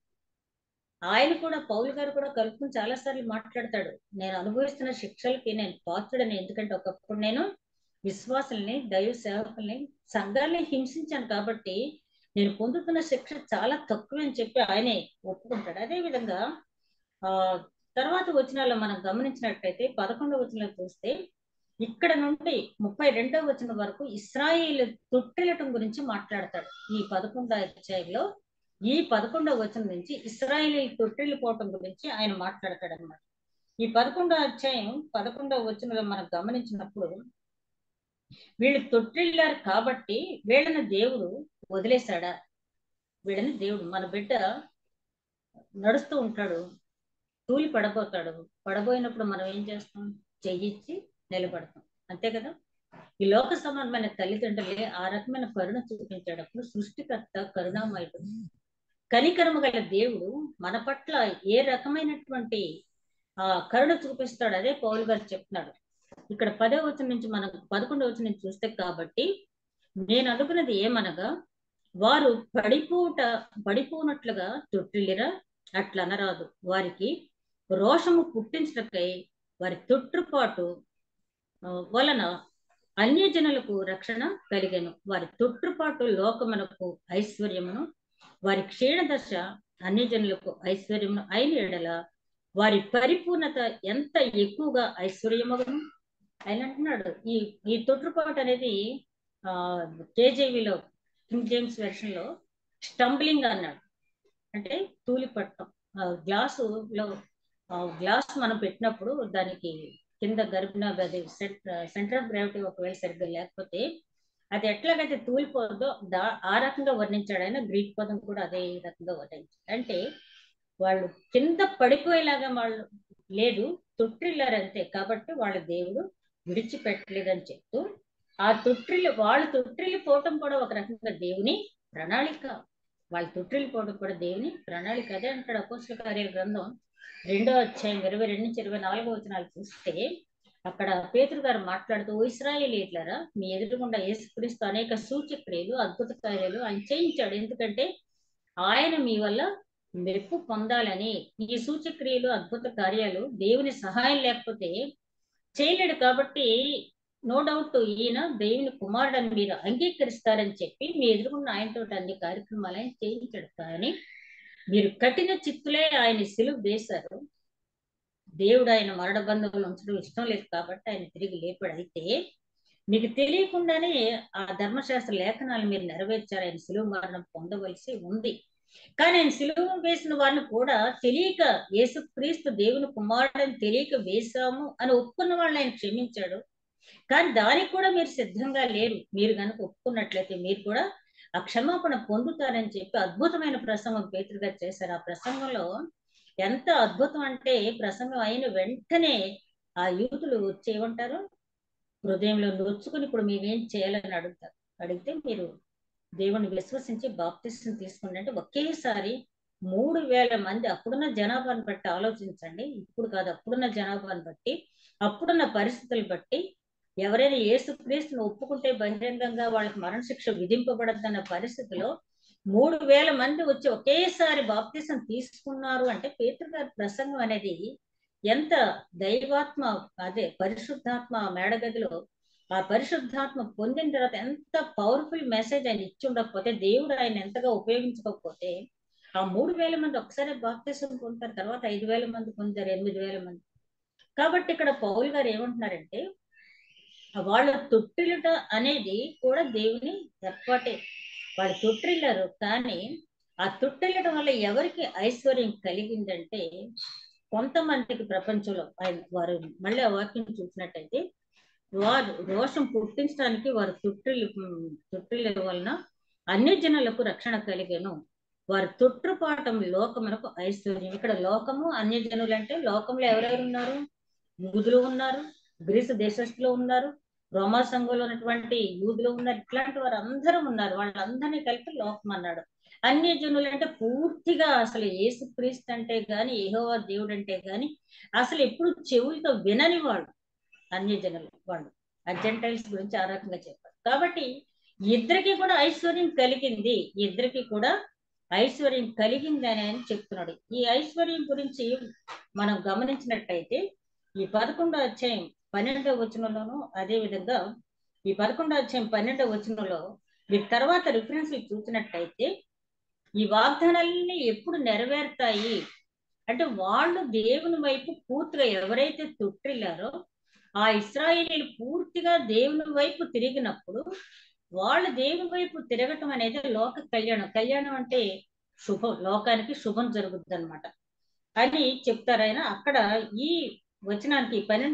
ఆయన కూడా పౌలు గారు కూడా కలుపుకుని చాలా సార్లు మాట్లాడతాడు, నేను అనుభవిస్తున్న శిక్షలకి నేను పాత్రుడని, ఎందుకంటే ఒకప్పుడు నేను విశ్వాసుల్ని, దైవ సేవకుల్ని, సంఘాల్ని హింసించాను కాబట్టి నేను పొందుతున్న శిక్ష చాలా తక్కువ అని చెప్పి ఆయనే ఒప్పుకుంటాడు. అదే విధంగా ఆ తర్వాత వచనాల్లో మనం గమనించినట్లయితే 11వ వచనంలో చూస్తే ఇక్కడ నుండి 32వ వచనం వరకు ఇశ్రాయేలు తొట్టిల్లటం గురించి మాట్లాడతాడు. ఈ 11వ అధ్యాయంలో ఈ 11వ వచనం నుంచి ఇశ్రాయేలు తొట్టిల్లిపోవటం గురించి ఆయన మాట్లాడతాడు అనమాట. ఈ 11వ అధ్యాయం 11వ వచనంలో మనం గమనించినప్పుడు వీళ్ళు తొట్టిల్లారు కాబట్టి వీళ్ళని దేవుడు వదిలేశాడా? వీళ్ళని దేవుడు, మన బిడ్డ నడుస్తూ ఉంటాడు, తూలి పడబోతాడు, పడబోయినప్పుడు మనం ఏం చేస్తాం, చెయ్యిచ్చి నిలబడతాం, అంతే కదా. ఈ లోక సమానమైన తల్లిదండ్రులే ఆ రకమైన కరుణ చూపించేటప్పుడు సృష్టికర్త కరుణామయుడు కనికరము గల దేవుడు మన పట్ల ఏ రకమైనటువంటి కరుణ చూపిస్తాడు, అదే పౌలు గారు చెప్తున్నాడు. ఇక్కడ 10వ వచనం నుంచి మనం 11వ వచనం నుంచి చూస్తే, కాబట్టి నేను అనుకున్నది ఏమనగా వారు పడిపోనట్లుగా తొట్టిల్లిరా, అట్లా అనరాదు, వారికి రోషము పుట్టించటకై వారి తొట్టుపాటు వలన అన్యజనులకు రక్షణ కలిగెను, వారి తొట్టుపాటు లోకమునకు ఐశ్వర్యమును, వారి క్షీణదశ అన్యజనులకు ఐశ్వర్యమును అయిన ఎడల వారి పరిపూర్ణత ఎంత ఎక్కువగా ఐశ్వర్యమగును. ఆయన అంటున్నాడు ఈ తొట్టుపాటు అనేది కేజేవిలో కింగ్ జేమ్స్ వెర్షన్ లో స్టంబ్లింగ్ అన్నాడు, అంటే తూలిపట్టం. గ్లాసులో గ్లాస్ మనం పెట్టినప్పుడు దానికి కింద గర్భిణ అది సెంటర్ ఆఫ్ గ్రావిటీ ఒకవేళ సరిగ్గా లేకపోతే అది ఎట్లాగైతే తూలిపోద్దో ఆ రకంగా వర్ణించాడు ఆయన. గ్రీక్ పదం కూడా అదే రకంగా వర్ణించాడు. అంటే వాళ్ళు కింద పడిపోయేలాగా వాళ్ళు లేదు, తొట్టిల్లారంతే, కాబట్టి వాళ్ళ దేవుడు విడిచిపెట్టలేదని చెప్తూ వాళ్ళు తొట్టిల్లిపోవటం కూడా ఒక రకంగా దేవుని ప్రణాళిక, వాళ్ళు తొట్టిల్లిపోవడం కూడా దేవుని ప్రణాళిక. అదే అంటాడు అపోస్తలుల కార్యాల గ్రంథం 2వ అధ్యాయం 22 నుంచి 24వ వచనాలు చూస్తే అక్కడ పేతురు గారు మాట్లాడుతూ, ఇశ్రాయేలీయులారా మీ ఎదురుగుండా యేసుక్రీస్తు అనేక సూచక్రియలు అద్భుత కార్యాలు ఆయన చేయించాడు, ఎందుకంటే ఆయన మీ వల్ల మెప్పు పొందాలని. ఈ సూచక్రియలు అద్భుత కార్యాలు దేవుని సహాయం లేకపోతే చేయలేడు, కాబట్టి నో డౌట్ ఈయన దేవుని కుమారుడని మీరు అంగీకరిస్తారని చెప్పి మీ ఎదురుగున్న ఆయనతో అన్ని కార్యక్రమాలు ఆయన చేయించాడు. కానీ మీరు కఠిన చిత్తులే ఆయన సిలువ వేశారు, దేవుడు ఆయన మరణ బంధంలో ఉంచడం ఇష్టం లేదు కాబట్టి ఆయన తిరిగి లేపాడు. అయితే మీకు తెలియకుండానే ఆ ధర్మశాస్త్ర లేఖనాలు మీరు నెరవేర్చారు, ఆయన సిలువ మరణం పొందవలసి ఉంది. కానీ ఆయన సిలువ వేసిన వారిని కూడా తెలియక యేసుక్రీస్తు దేవుని కుమారుడని తెలియక వేశాము అని ఒప్పుకున్న వాళ్ళని ఆయన క్షమించాడు. కానీ దానికి కూడా మీరు సిద్ధంగా లేరు. మీరు కనుక ఒప్పుకున్నట్లయితే మీరు కూడా ఆ క్షమాపణ పొందుతారని చెప్పి అద్భుతమైన ప్రసంగం పేతురు గారు చేశారు. ఆ ప్రసంగంలో ఎంత అద్భుతం అంటే, ప్రసంగం అయిన వెంటనే ఆ యూతులు వచ్చి ఏమంటారు, హృదయంలో నొచ్చుకుని ఇప్పుడు మేమేం చేయాలని అడుగుతారు. అడిగితే మీరు దేవుని విశ్వసించి బాప్తిసం తీసుకోండి అంటే ఒకేసారి 3,000 మంది, అప్పుడున్న జనాభాను బట్టి ఆలోచించండి, ఇప్పుడు కాదు, అప్పుడున్న జనాభాను బట్టి, అప్పుడున్న పరిస్థితులు బట్టి, ఎవరైనా యేసుక్రీస్తుని ఒప్పుకుంటే బహిరంగంగా వాళ్ళకి మరణశిక్ష విధింపబడద్దన్న పరిస్థితిలో 3,000 మంది వచ్చి ఒకేసారి బాప్తిసం తీసుకున్నారు అంటే పేతురు గారి ప్రసంగం అనేది ఎంత దైవాత్మ, అదే పరిశుద్ధాత్మ మేడగదిలో ఆ పరిశుద్ధాత్మ పొందిన తర్వాత ఎంత పవర్ఫుల్ మెసేజ్ ఆయన ఇచ్చి ఉండకపోతే, దేవుడు ఆయన ఎంతగా ఉపయోగించకపోతే ఆ 3,000 మంది ఒకసారి బాప్తిసం పొందుతారు, తర్వాత 5,000 మంది పొందారు, 8,000 మంది. కాబట్టి ఇక్కడ పౌలు గారు ఏమంటున్నారంటే, వాళ్ళ తొట్టిలుట అనేది కూడా దేవుని ఏర్పాటే. వాళ్ళు తొట్టిల్లారు, కానీ ఆ తొట్టిల్లడం వల్ల ఎవరికి ఐశ్వర్యం కలిగిందంటే, కొంతమందికి ప్రపంచంలో వారు మళ్ళీ ఆ వాక్యం చూసినట్టయితే, వారు రోషం పుట్టించడానికి వారు తొట్టిల్ల వలన అన్ని జనులకు రక్షణ కలిగేను. వారు తొట్టుపాఠం లోకమునకు ఐశ్వర్యం. ఇక్కడ లోకము అన్య జనులు అంటే లోకంలో ఎవరెవరు ఉన్నారు? యూదులు ఉన్నారు, గ్రీసు దేశస్తులు ఉన్నారు, రోమా సంఘంలో ఉన్నటువంటి యూదులు ఉన్నారు, ఇట్లాంటి వారు అందరూ ఉన్నారు. వాళ్ళందరినీ కలిపి లోకం అన్నాడు. అన్య జనులు అంటే పూర్తిగా అసలు యేసుక్రీస్తు అంటే గాని, యెహోవా దేవుడు అంటే గాని అసలు ఎప్పుడు చెవులతో వినని వాళ్ళు అన్య జనులు. వాళ్ళు అర్జెంటైల్స్ గురించి ఆ రకంగా చెప్పారు. కాబట్టి ఇద్దరికి కూడా ఐశ్వర్యం కలిగింది, ఇద్దరికి కూడా ఐశ్వర్యం కలిగింది అని ఆయన చెప్తున్నాడు. ఈ ఐశ్వర్యం గురించి మనం గమనించినట్టయితే ఈ 11వ అధ్యాయం 12వ వచనంలోను, అదే విధంగా ఈ 11వ అధ్యాయం 12వ వచనంలో మీరు తర్వాత రిఫరెన్స్ చూసినట్టయితే ఈ వాగ్దానాలన్నీ ఎప్పుడు నెరవేరుతాయి అంటే, వాళ్ళు దేవుని వైపు పూర్తిగా ఎవరైతే తొట్టిల్లారో ఆ ఇశ్రాయేలీలు పూర్తిగా దేవుని వైపు తిరిగినప్పుడు, వాళ్ళు దేవుని వైపు తిరగటం అనేది లోక కళ్యాణం. కళ్యాణం అంటే శుభం, లోకానికి శుభం జరుగుతుంది అనమాట అని చెప్తారు ఆయన. అక్కడ ఈ వచనానికి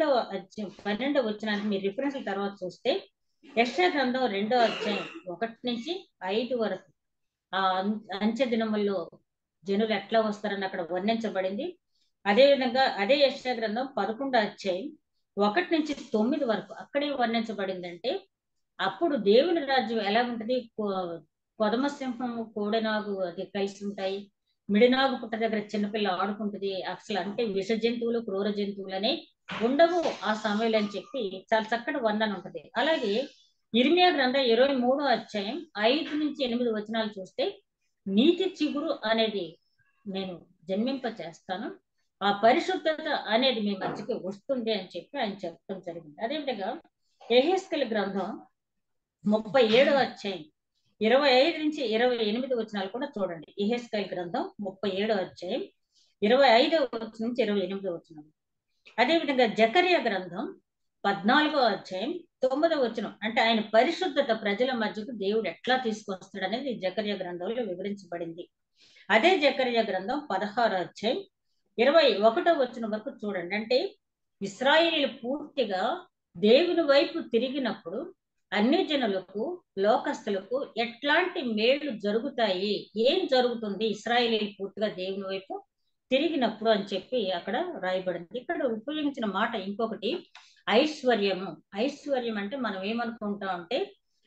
12వ వచనానికి మీరు రిఫరెన్స్ తర్వాత చూస్తే, యెషయా గ్రంథం 2వ అధ్యాయం 1 నుంచి 5 వరకు ఆ అంచె దినముల్లో జనులు ఎట్లా వస్తారని అక్కడ వర్ణించబడింది. అదేవిధంగా అదే యెషయా గ్రంథం 11వ అధ్యాయం 1 నుంచి 9 వరకు అక్కడే వర్ణించబడిందంటే, అప్పుడు దేవుని రాజ్యం ఎలా ఉంటది, కొదమ సింహము కోడెనాగు అది కలిసి ఉంటాయి, మిడినాగు పుట్ట దగ్గర చిన్నపిల్ల ఆడుకుంటుంది, అసలు అంటే విష జంతువులు క్రూర జంతువులు అనే ఉండవు ఆ సమయంలో అని చెప్పి చాలా చక్కటి వర్ణన ఉంటది. అలాగే ఇర్మియా గ్రంథం 23వ అధ్యాయం 5 నుంచి 8 వచనాలు చూస్తే, నీతి చిగురు అనేది నేను జన్మింప చేస్తాను, ఆ పరిశుద్ధత అనేది మీ మధ్యకి వస్తుంది అని చెప్పి ఆయన చెప్పడం జరిగింది. అదేవిధంగా యెహెజ్కేలు గ్రంథం 37వ అధ్యాయం 25 నుంచి 28 వచనాలు కూడా చూడండి. యెహెజ్కేలు గ్రంథం 37వ అధ్యాయం 25వ వచనం నుంచి 28వ వచనం. అదేవిధంగా జకర్యా గ్రంథం 14వ అధ్యాయం 9వ వచనం. అంటే ఆయన పరిశుద్ధత ప్రజల మధ్యకు దేవుడు ఎట్లా తీసుకొస్తాడు అనేది జకర్యా గ్రంథంలో వివరించబడింది. అదే జకర్యా గ్రంథం 16వ అధ్యాయం 21వ వచనం వరకు చూడండి. అంటే ఇశ్రాయేలీయులు పూర్తిగా దేవుని వైపు తిరిగినప్పుడు అన్ని జనులకు, లోకస్తులకు ఎట్లాంటి మేళ్లు జరుగుతాయి, ఏం జరుగుతుంది ఇశ్రాయేలీయులు పూర్తిగా దేవుని వైపు తిరిగినప్పుడు అని చెప్పి అక్కడ రాయబడింది. ఇక్కడ ఉపయోగించిన మాట ఇంకొకటి ఐశ్వర్యము. ఐశ్వర్యం అంటే మనం ఏమనుకుంటాం అంటే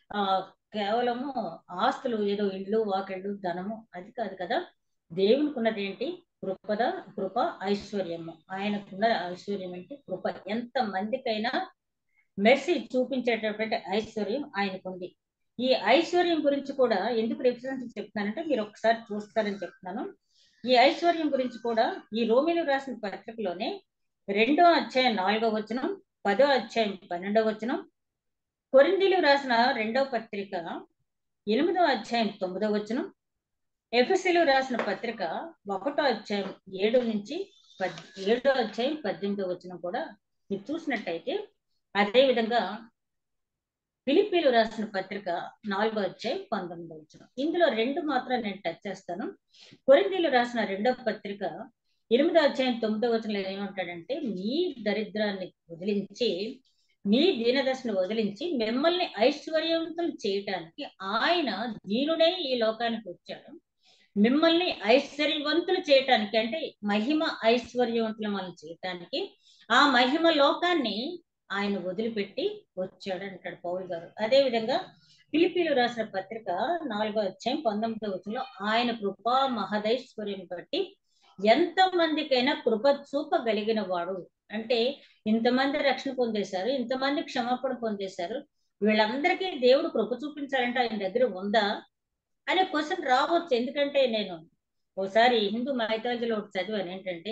కేవలము ఆస్తులు, ఏదో ఇళ్ళు వాకిళ్ళు ధనము, అది కాదు కదా. దేవునికి ఉన్నది ఏంటి? కృప, ఐశ్వర్యము. ఆయనకున్న ఐశ్వర్యం అంటే కృప. ఎంత మందికైనా మెర్సీ చూపించేటటువంటి ఐశ్వర్యం ఆయనకుంది. ఈ ఐశ్వర్యం గురించి కూడా ఎందుకు రిఫరెన్స్ చెప్తున్నానంటే, మీరు ఒకసారి చూస్తారని చెప్తున్నాను. ఈ ఐశ్వర్యం గురించి కూడా ఈ రోమిలు రాసిన పత్రికలోనే 2వ అధ్యాయం 4వ వచనం, 10వ అధ్యాయం 12వ వచనం, కొరింథీయులకు రాసిన 2వ పత్రిక 8వ అధ్యాయం 9వ వచనం, ఎఫెసీయులకు రాసిన పత్రిక 1వ అధ్యాయం 7 నుంచి 7వ అధ్యాయం 18వ వచనం కూడా మీరు చూసినట్టయితే, అదే విధంగా ఫిలిప్పీలు రాసిన పత్రిక 4వ అధ్యాయం 19వ వచనం. ఇందులో 2 మాత్రం నేను టచ్ చేస్తాను. కొరింథీయులు రాసిన 2వ పత్రిక 8వ అధ్యాయం 9వ వచనంలో ఏమంటాడంటే, మీ దరిద్రాన్ని వదిలించి, మీ దీనదశను వదిలించి మిమ్మల్ని ఐశ్వర్యవంతులు చేయటానికి ఆయన దీనుడై ఈ లోకానికి వచ్చాడు. మిమ్మల్ని ఐశ్వర్యవంతులు చేయటానికి అంటే మహిమ ఐశ్వర్యవంతులు మనం చేయటానికి ఆ మహిమ లోకాన్ని ఆయన వదిలిపెట్టి వచ్చాడు అంటాడు పౌలు గారు. అదే విధంగా ఫిలిప్పీలు రాసిన పత్రిక 4వ అధ్యాయం 19వ వచనంలో ఆయన కృపా మహదైశ్వర్యం బట్టి ఎంత మందికైనా కృప చూపగలిగిన వాడు. అంటే ఇంతమంది రక్షణ పొందేశారు, ఇంతమంది క్షమాపణ పొందేశారు, వీళ్ళందరికీ దేవుడు కృప చూపించాలంటే ఆయన దగ్గర ఉందా అనే క్వశ్చన్ రావచ్చు. ఎందుకంటే నేను ఒకసారి హిందూ మైథాలజీలో ఒకటి చదివాను. ఏంటంటే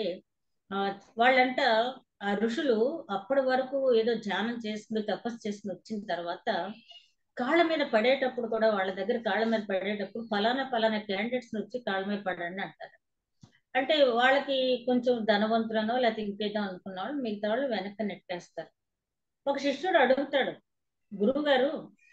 వాళ్ళంట ఆ ఋషులు అప్పటి వరకు ఏదో ధ్యానం చేసుకుని తపస్సు చేసుకుని వచ్చిన తర్వాత కాళ్ళ మీద పడేటప్పుడు కూడా వాళ్ళ దగ్గర కాళ్ళ మీద పడేటప్పుడు ఫలానా క్యాండిడేట్స్ వచ్చి కాళ్ళ మీద పడండి అంటారు. అంటే వాళ్ళకి కొంచెం ధనవంతులనో లేకపోతే ఇంకేదో అనుకున్న వాళ్ళు మిగతా వాళ్ళు వెనక్కి నెట్టేస్తారు. ఒక శిష్యుడు అడుగుతాడు, గురువు గారు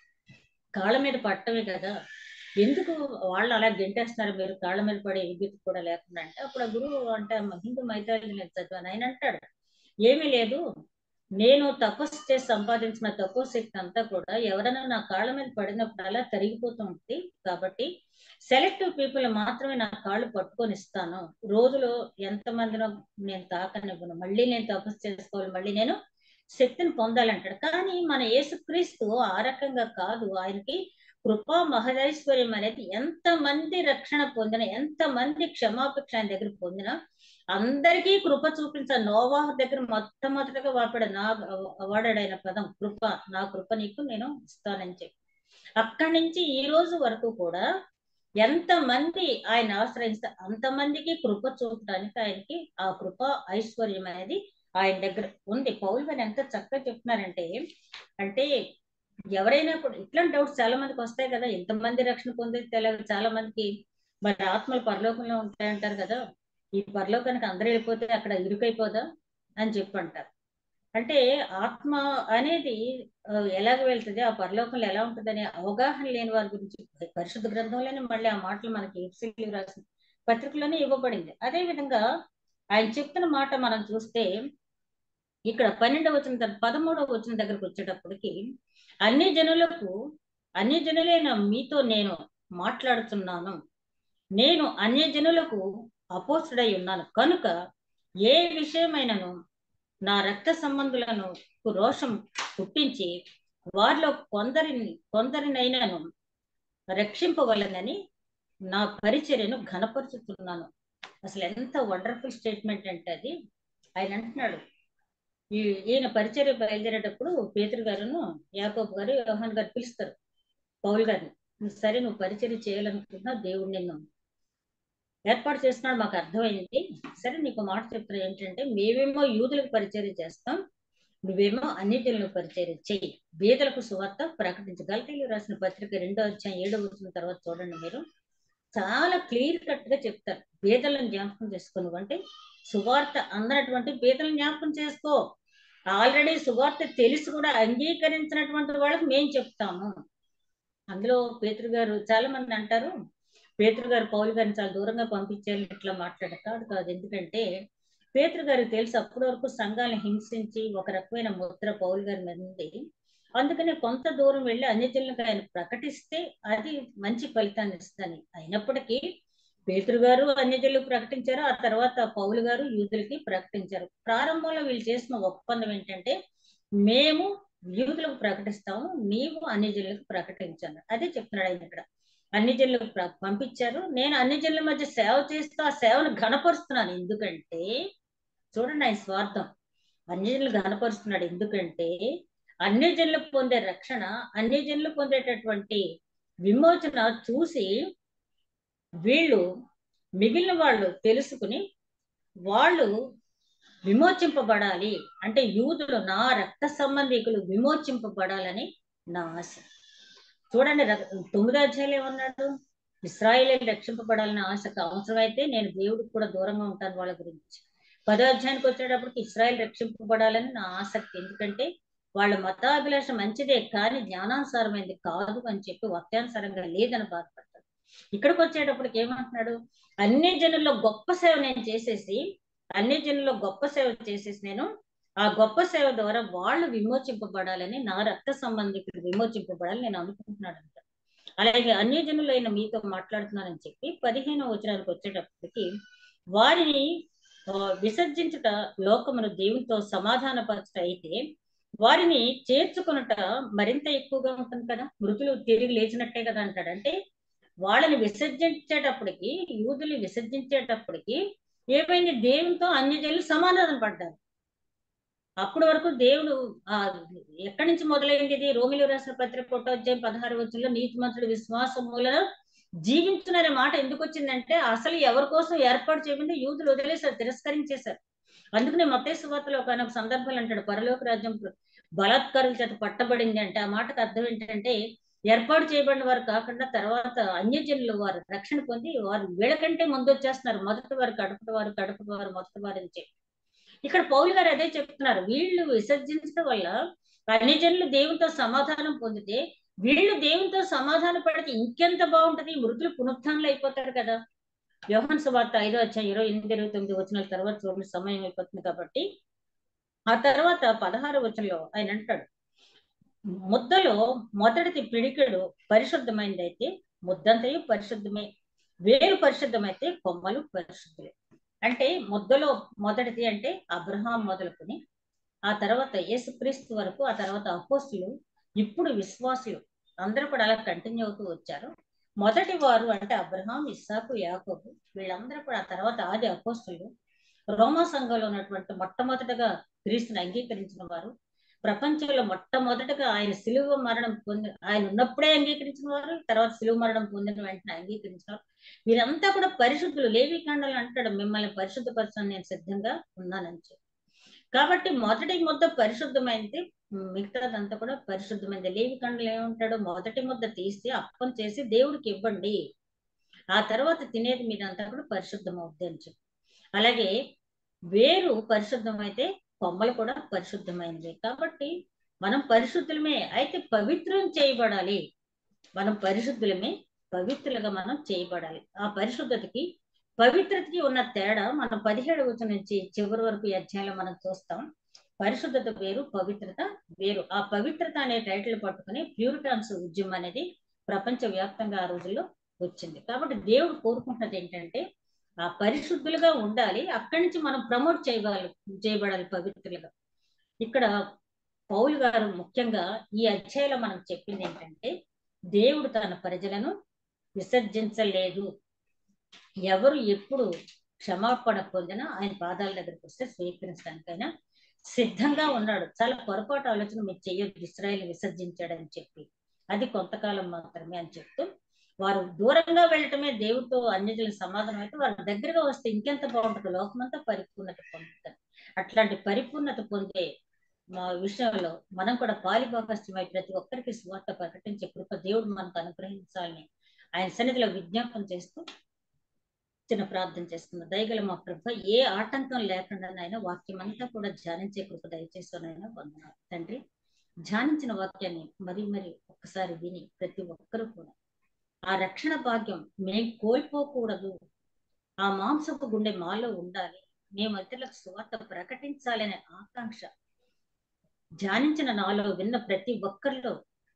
కాళ్ళ మీద పట్టమే కదా, ఎందుకు వాళ్ళు అలా గెంటేస్తున్నారు, మీరు కాళ్ళ మీద పడే విద్యుత్ కూడా లేకుండా అంటే, అప్పుడు ఆ గురువు అంటే హిందూ మైథాలజీ నేను చదివాను. ఆయన అంటాడు, ఏమీ లేదు, నేను తపస్సు చేసి సంపాదించిన తపోశక్తి అంతా కూడా ఎవరైనా నా కాళ్ళ మీద పడినప్పుడు అలా తరిగిపోతూ ఉంటుంది. కాబట్టి సెలెక్టివ్ పీపుల్ మాత్రమే నా కాళ్ళు పట్టుకొని ఇస్తాను. రోజులో ఎంతమందినో నేను తాకనివ్వను, మళ్ళీ నేను తపస్సు చేసుకోవాలి, మళ్ళీ నేను శక్తిని పొందాలంటాడు. కానీ మన యేసుక్రీస్తు ఆ రకంగా కాదు. ఆయనకి కృపా మహదైశ్వర్యం అనేది ఎంతమంది రక్షణ పొందిన, ఎంతమంది క్షమాపేక్ష ఆయన దగ్గర పొందిన అందరికీ కృప చూపించాలి. నోవాహు దగ్గర మొట్టమొదటిగా వాడాడు ఆయన పదం కృప, నా కృప నీకు నేను ఇస్తానని చెప్పి. అక్కడి నుంచి ఈ రోజు వరకు కూడా ఎంతమంది ఆయన ఆశ్రయిస్తే అంతమందికి కృప చూపడానికి ఆయనకి ఆ కృప ఐశ్వర్యం అనేది ఆయన దగ్గర ఉంది. పౌలు గారు ఎంత చక్కగా చెప్తున్నారంటే, అంటే ఎవరైనా కూడా ఇట్లాంటి డౌట్స్ చాలా మందికి వస్తాయి కదా, ఎంతమంది రక్షణ పొందేది తెలియదు చాలా మందికి. మరి ఆత్మలు పరలోకంలో ఉంటాయంటారు కదా, ఈ పరలోకానికి అందరూ వెళ్ళిపోతే అక్కడ ఇరుకైపోదా అని చెప్పి అంటారు. అంటే ఆత్మ అనేది ఎలాగ వెళ్తుంది, ఆ పరలోకంలో ఎలా ఉంటుంది అనే అవగాహన లేని వారి గురించి పరిశుద్ధ గ్రంథంలోనే మళ్ళీ ఆ మాటలు మనకి ఎఫెసీయులకు రాసిన పత్రికలోనే ఇవ్వబడింది. అదే విధంగా ఆయన చెప్తున్న మాట మనం చూస్తే ఇక్కడ 12వ వచనం 13వ వచనం దగ్గరకు వచ్చేటప్పటికి, అన్ని జనులైన మీతో నేను మాట్లాడుతున్నాను, నేను అన్య జనులకు అపోస్తుడై ఉన్నాను కనుక ఏ విషయమైనను నా రక్త సంబంధులను రోషం పుట్టించి వారిలో కొందరినైనాను రక్షింపవలనని నా పరిచర్యను ఘనపరుచుతున్నాను. అసలు ఎంత వండర్ఫుల్ స్టేట్మెంట్ అంటే అది. ఆయన అంటున్నాడు, ఈయన పరిచర్య బయలుదేరేటప్పుడు పేతురు గారును యాకోబు గారు యోహాను గారు పిలుస్తారు పౌలు గారిని. సరే, నువ్వు పరిచర్య చేయాలనుకుంటున్నా, దేవుడు నిన్ను ఏర్పాటు చేస్తున్నాడు, మాకు అర్థమైంది. సరే, నీకు మాట చెప్తున్నా, ఏంటంటే మేమేమో యూదులకు పరిచర్య చేస్తాం, నువ్వేమో అన్ని జనులకు పరిచర్య చెయ్యి, బీదలకు సువార్త ప్రకటించు. గలతీయులకు రాసిన పత్రిక 2వ అధ్యాయం 7వ వచనం తర్వాత చూడండి, మీరు చాలా క్లియర్ కట్ గా చెప్తారు. బీదలను జ్ఞాపకం చేసుకోను అంటే సువార్త అందనటువంటి బీదలను జ్ఞాపకం చేసుకో. ఆల్రెడీ సువార్త తెలిసి కూడా అంగీకరించినటువంటి వాళ్ళకి మేము చెప్తాము. అందులో పేతురు గారు చాలా మంది అంటారు, పేతురు గారు పౌలు గారిని చాలా దూరంగా పంపించాలని ఇట్లా మాట్లాడతాడు కాదు. ఎందుకంటే పేతురు గారికి తెలుసు అప్పటి వరకు సంఘాలను హింసించి ఒక రకమైన ముద్ర పౌలు గారి మీద ఉంది. అందుకనే కొంత దూరం వెళ్ళి అన్యజనులకు ఆయన ప్రకటిస్తే అది మంచి ఫలితాన్ని ఇస్తుంది. అయినప్పటికీ పేతురు గారు అన్యజనులకు ప్రకటించారు, ఆ తర్వాత పౌలు గారు యూదులకి ప్రకటించారు. ప్రారంభంలో వీళ్ళు చేసిన ఒప్పందం ఏంటంటే, మేము యూదులకు ప్రకటిస్తాము, నీవు అన్యజనులకు ప్రకటించాను. అదే చెప్తున్నాడు ఆయన ఇక్కడ. అన్యజనులకు పంపించారు, నేను అన్యజనుల మధ్య సేవ చేస్తూ ఆ సేవను ఘనపరుస్తున్నాను. ఎందుకంటే చూడండి ఆయన స్వార్థం, అన్యజనులు ఘనపరుస్తున్నాడు. ఎందుకంటే అన్యజనులకు పొందే రక్షణ, అన్యజనులు పొందేటటువంటి విమోచన చూసి వీళ్ళు మిగిలిన వాళ్ళు తెలుసుకుని వాళ్ళు విమోచింపబడాలి, అంటే యూదులు నా రక్త సంబంధికులు విమోచింపబడాలని నా ఆశ. చూడండి 9వ అధ్యాయంలో ఏమన్నాడు, ఇశ్రాయేలీయులు రక్షింపబడాలని ఆశకు అవసరమైతే నేను దేవుడికి కూడా దూరంగా ఉంటాను వాళ్ళ గురించి. 10వ అధ్యాయానికి వచ్చేటప్పటికి ఇశ్రాయేల్ రక్షింపబడాలని నా ఆసక్తి. ఎందుకంటే వాళ్ళ మతాభిలాష మంచిదే కానీ జ్ఞానానుసారమైనది కాదు అని చెప్పి వాక్యానుసారంగా లేదని బాధపడతాడు. ఇక్కడికి వచ్చేటప్పటికి ఏమంటున్నాడు, అన్ని జనుల్లో గొప్ప సేవ నేను చేసేసి నేను ఆ గొప్ప సేవ ద్వారా వాళ్ళు విమోచింపబడాలని, నా రక్త సంబంధికులు విమోచింపబడాలని నేను అనుకుంటున్నాడు. అలాగే అన్యజనులైన మీతో మాట్లాడుతున్నానని చెప్పి 15వ వచనానికి వచ్చేటప్పటికి, వారిని విసర్జించుట లోకమును దేవునితో సమాధానపరచుట అయితే, వారిని చేర్చుకొనుట మరింత ఎక్కువగా ఉంటుంది కదా. మృతులు తిరిగి లేచినట్టే కదా అంటాడు. అంటే వాళ్ళని విసర్జించేటప్పటికి, యూదులు విసర్జించేటప్పటికి ఏమైంది, దేవునితో అన్యజనులు సమాధానం పడ్డారు. అప్పటి వరకు దేవుడు ఎక్కడి నుంచి మొదలైంది ఇది? రోమిలో రాసిన పత్రిక 1:16 వచనంలో నీతిమంతుడు విశ్వాసం మూలన జీవించుననే మాట ఎందుకు వచ్చిందంటే, అసలు ఎవరి కోసం ఏర్పాటు చేయబడింది యూదులు వదిలేశారు, తిరస్కరించేశారు. అందుకనే మత్తయి సువార్తలో ఒక సందర్భాలు అంటాడు, పరలోక రాజ్యం బలాత్కారుల చేత పట్టబడింది అంటే ఆ మాటకు అర్థం ఏంటంటే, ఏర్పాటు చేయబడిన వారు కాకుండా తర్వాత అన్యజనులు వారు రక్షణ పొంది వారు వీళ్ళకంటే ముందు వచ్చేస్తున్నారు. మొదటి వారు కడపటి వారు మొదటి వారు అని చెప్పి ఇక్కడ పౌలు గారు అదే చెప్తున్నారు. వీళ్ళు విసర్జించడం వల్ల అన్యజనులు దేవునితో సమాధానం పొందితే, వీళ్ళు దేవునితో సమాధానం పడితే ఇంకెంత బాగుంటది, మృతులు పునరుత్థానాలు అయిపోతారు కదా. యోహాను సువార్త 5:28-29 వచనాల తర్వాత చూడండి, సమయం అయిపోతుంది కాబట్టి. ఆ తర్వాత 16వ వచనంలో ఆయన అంటాడు, ముద్దలో మొదటిది పిడికెడు పరిశుద్ధమైనదైతే ముద్దంతయు పరిశుద్ధమే, వేరు పరిశుద్ధమైతే కొమ్మలు పరిశుద్ధులే. అంటే ముద్దలో మొదటిది అంటే అబ్రహాం మొదలుకొని ఆ తర్వాత యేసుక్రీస్తు వరకు, ఆ తర్వాత అపోస్తులు, ఇప్పుడు విశ్వాసులు అందరూ కూడా అలా కంటిన్యూ అవుతూ వచ్చారు. మొదటి వారు అంటే అబ్రహాం, ఇస్సాకు, యాకోబు, వీళ్ళందరూ కూడా ఆ తర్వాత ఆది అపోస్తులు, రోమా సంఘంలో ఉన్నటువంటి మొట్టమొదటగా క్రీస్తుని అంగీకరించిన వారు, ప్రపంచంలో మొట్టమొదటగా ఆయన సిలువ మరణం ఆయన ఉన్నప్పుడే అంగీకరించిన వారు, తర్వాత సిలువ మరణం పొందిన వెంటనే అంగీకరించిన వారు, వీరంతా కూడా పరిశుద్ధులు. లేవికాండాలు అంటాడు, మిమ్మల్ని పరిశుద్ధపరచని నేను సిద్ధంగా ఉన్నానని చెప్పి. కాబట్టి మొదటి ముద్ద పరిశుద్ధమైంది, మిగతాదంతా కూడా పరిశుద్ధమైంది. లేవికాండలు ఏమంటాడు, మొదటి ముద్ద తీసి అప్పం చేసి దేవుడికి ఇవ్వండి, ఆ తర్వాత తినేది మీదంతా కూడా పరిశుద్ధం అవుద్ది అని చెప్పి. అలాగే వేరు పరిశుద్ధమైతే కొమ్మలు కూడా పరిశుద్ధమైంది. కాబట్టి మనం పరిశుద్ధులమే, అయితే పవిత్రం చేయబడాలి. మనం పరిశుద్ధులమే, పవిత్రులుగా మనం చేయబడాలి. ఆ పరిశుద్ధతకి పవిత్రతకి ఉన్న తేడా మనం 17వ వచనం నుంచి చివరి వరకు ఈ అధ్యాయంలో మనం చూస్తాం. పరిశుద్ధత వేరు, పవిత్రత వేరు. ఆ పవిత్రత అనే టైటిల్ పట్టుకుని ప్యూరిటాన్స్ ఉద్యమం అనేది ప్రపంచ వ్యాప్తంగా ఆ రోజుల్లో వచ్చింది. కాబట్టి దేవుడు కోరుకుంటున్నది ఏంటంటే ఆ పరిశుద్ధులుగా ఉండాలి, అక్కడి నుంచి మనం ప్రమోట్ చేయబడాలి పవిత్రులుగా. ఇక్కడ పౌలు గారు ముఖ్యంగా ఈ అధ్యాయంలో మనం చెప్పింది ఏంటంటే, దేవుడు తన ప్రజలను విసర్జించలేదు. ఎవరు ఎప్పుడు క్షమాపణ పొందినా ఆయన పాదాల దగ్గరికి వస్తే స్వీకరించడానికైనా సిద్ధంగా ఉన్నాడు. చాలా పొరపాటు ఆలోచన మీరు చెయ్యొద్దు, ఇశ్రాయేలు విసర్జించాడని చెప్పి, అది కొంతకాలం మాత్రమే అని చెప్తూ, వారు దూరంగా వెళ్ళటమే దేవుడితో అన్యజనుల సమాధానం అయితే వారి దగ్గరగా వస్తే ఇంకెంత బాగుంటుంది, లోకమంతా పరిపూర్ణత పొందుతారు. అట్లాంటి పరిపూర్ణత పొందే మా విషయంలో మనం కూడా పాలిభాగస్యమై ప్రతి ఒక్కరికి సువార్త ప్రకటించే కృప దేవుడు మనకు అనుగ్రహించాలని ఆయన సన్నిధిలో విజ్ఞాపన చేస్తూ చిన్న ప్రార్థన చేస్తున్నా. దయగల మా ప్రభ, ఏ ఆటంకం లేకుండా నాయన వాక్యం అంతా కూడా ధ్యానించే కృప దయచేస్తానైనా వందనాలు తండ్రి. ధ్యానించిన వాక్యాన్ని మరి ఒక్కసారి విని ప్రతి ఒక్కరూ కూడా ఆ రక్షణ భాగ్యం మేము కోల్పోకూడదు, ఆ మాంసపు గుండె మాలో ఉండాలి, మేము ఇతరులకు సువార్త ప్రకటించాలనే ఆకాంక్ష ధ్యానించిన నాలో విన్న ప్రతి ఒక్కరిలో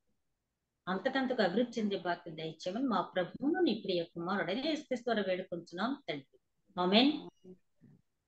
అంతకంతకు అభివృద్ధి చెందే భాగ్యం దయచేయమని మా ప్రభువును నీ ప్రియ కుమారుడైన యేసుక్రీస్తు ద్వారా వేడుకుంటున్నాం తండ్రి. ఆమేన్.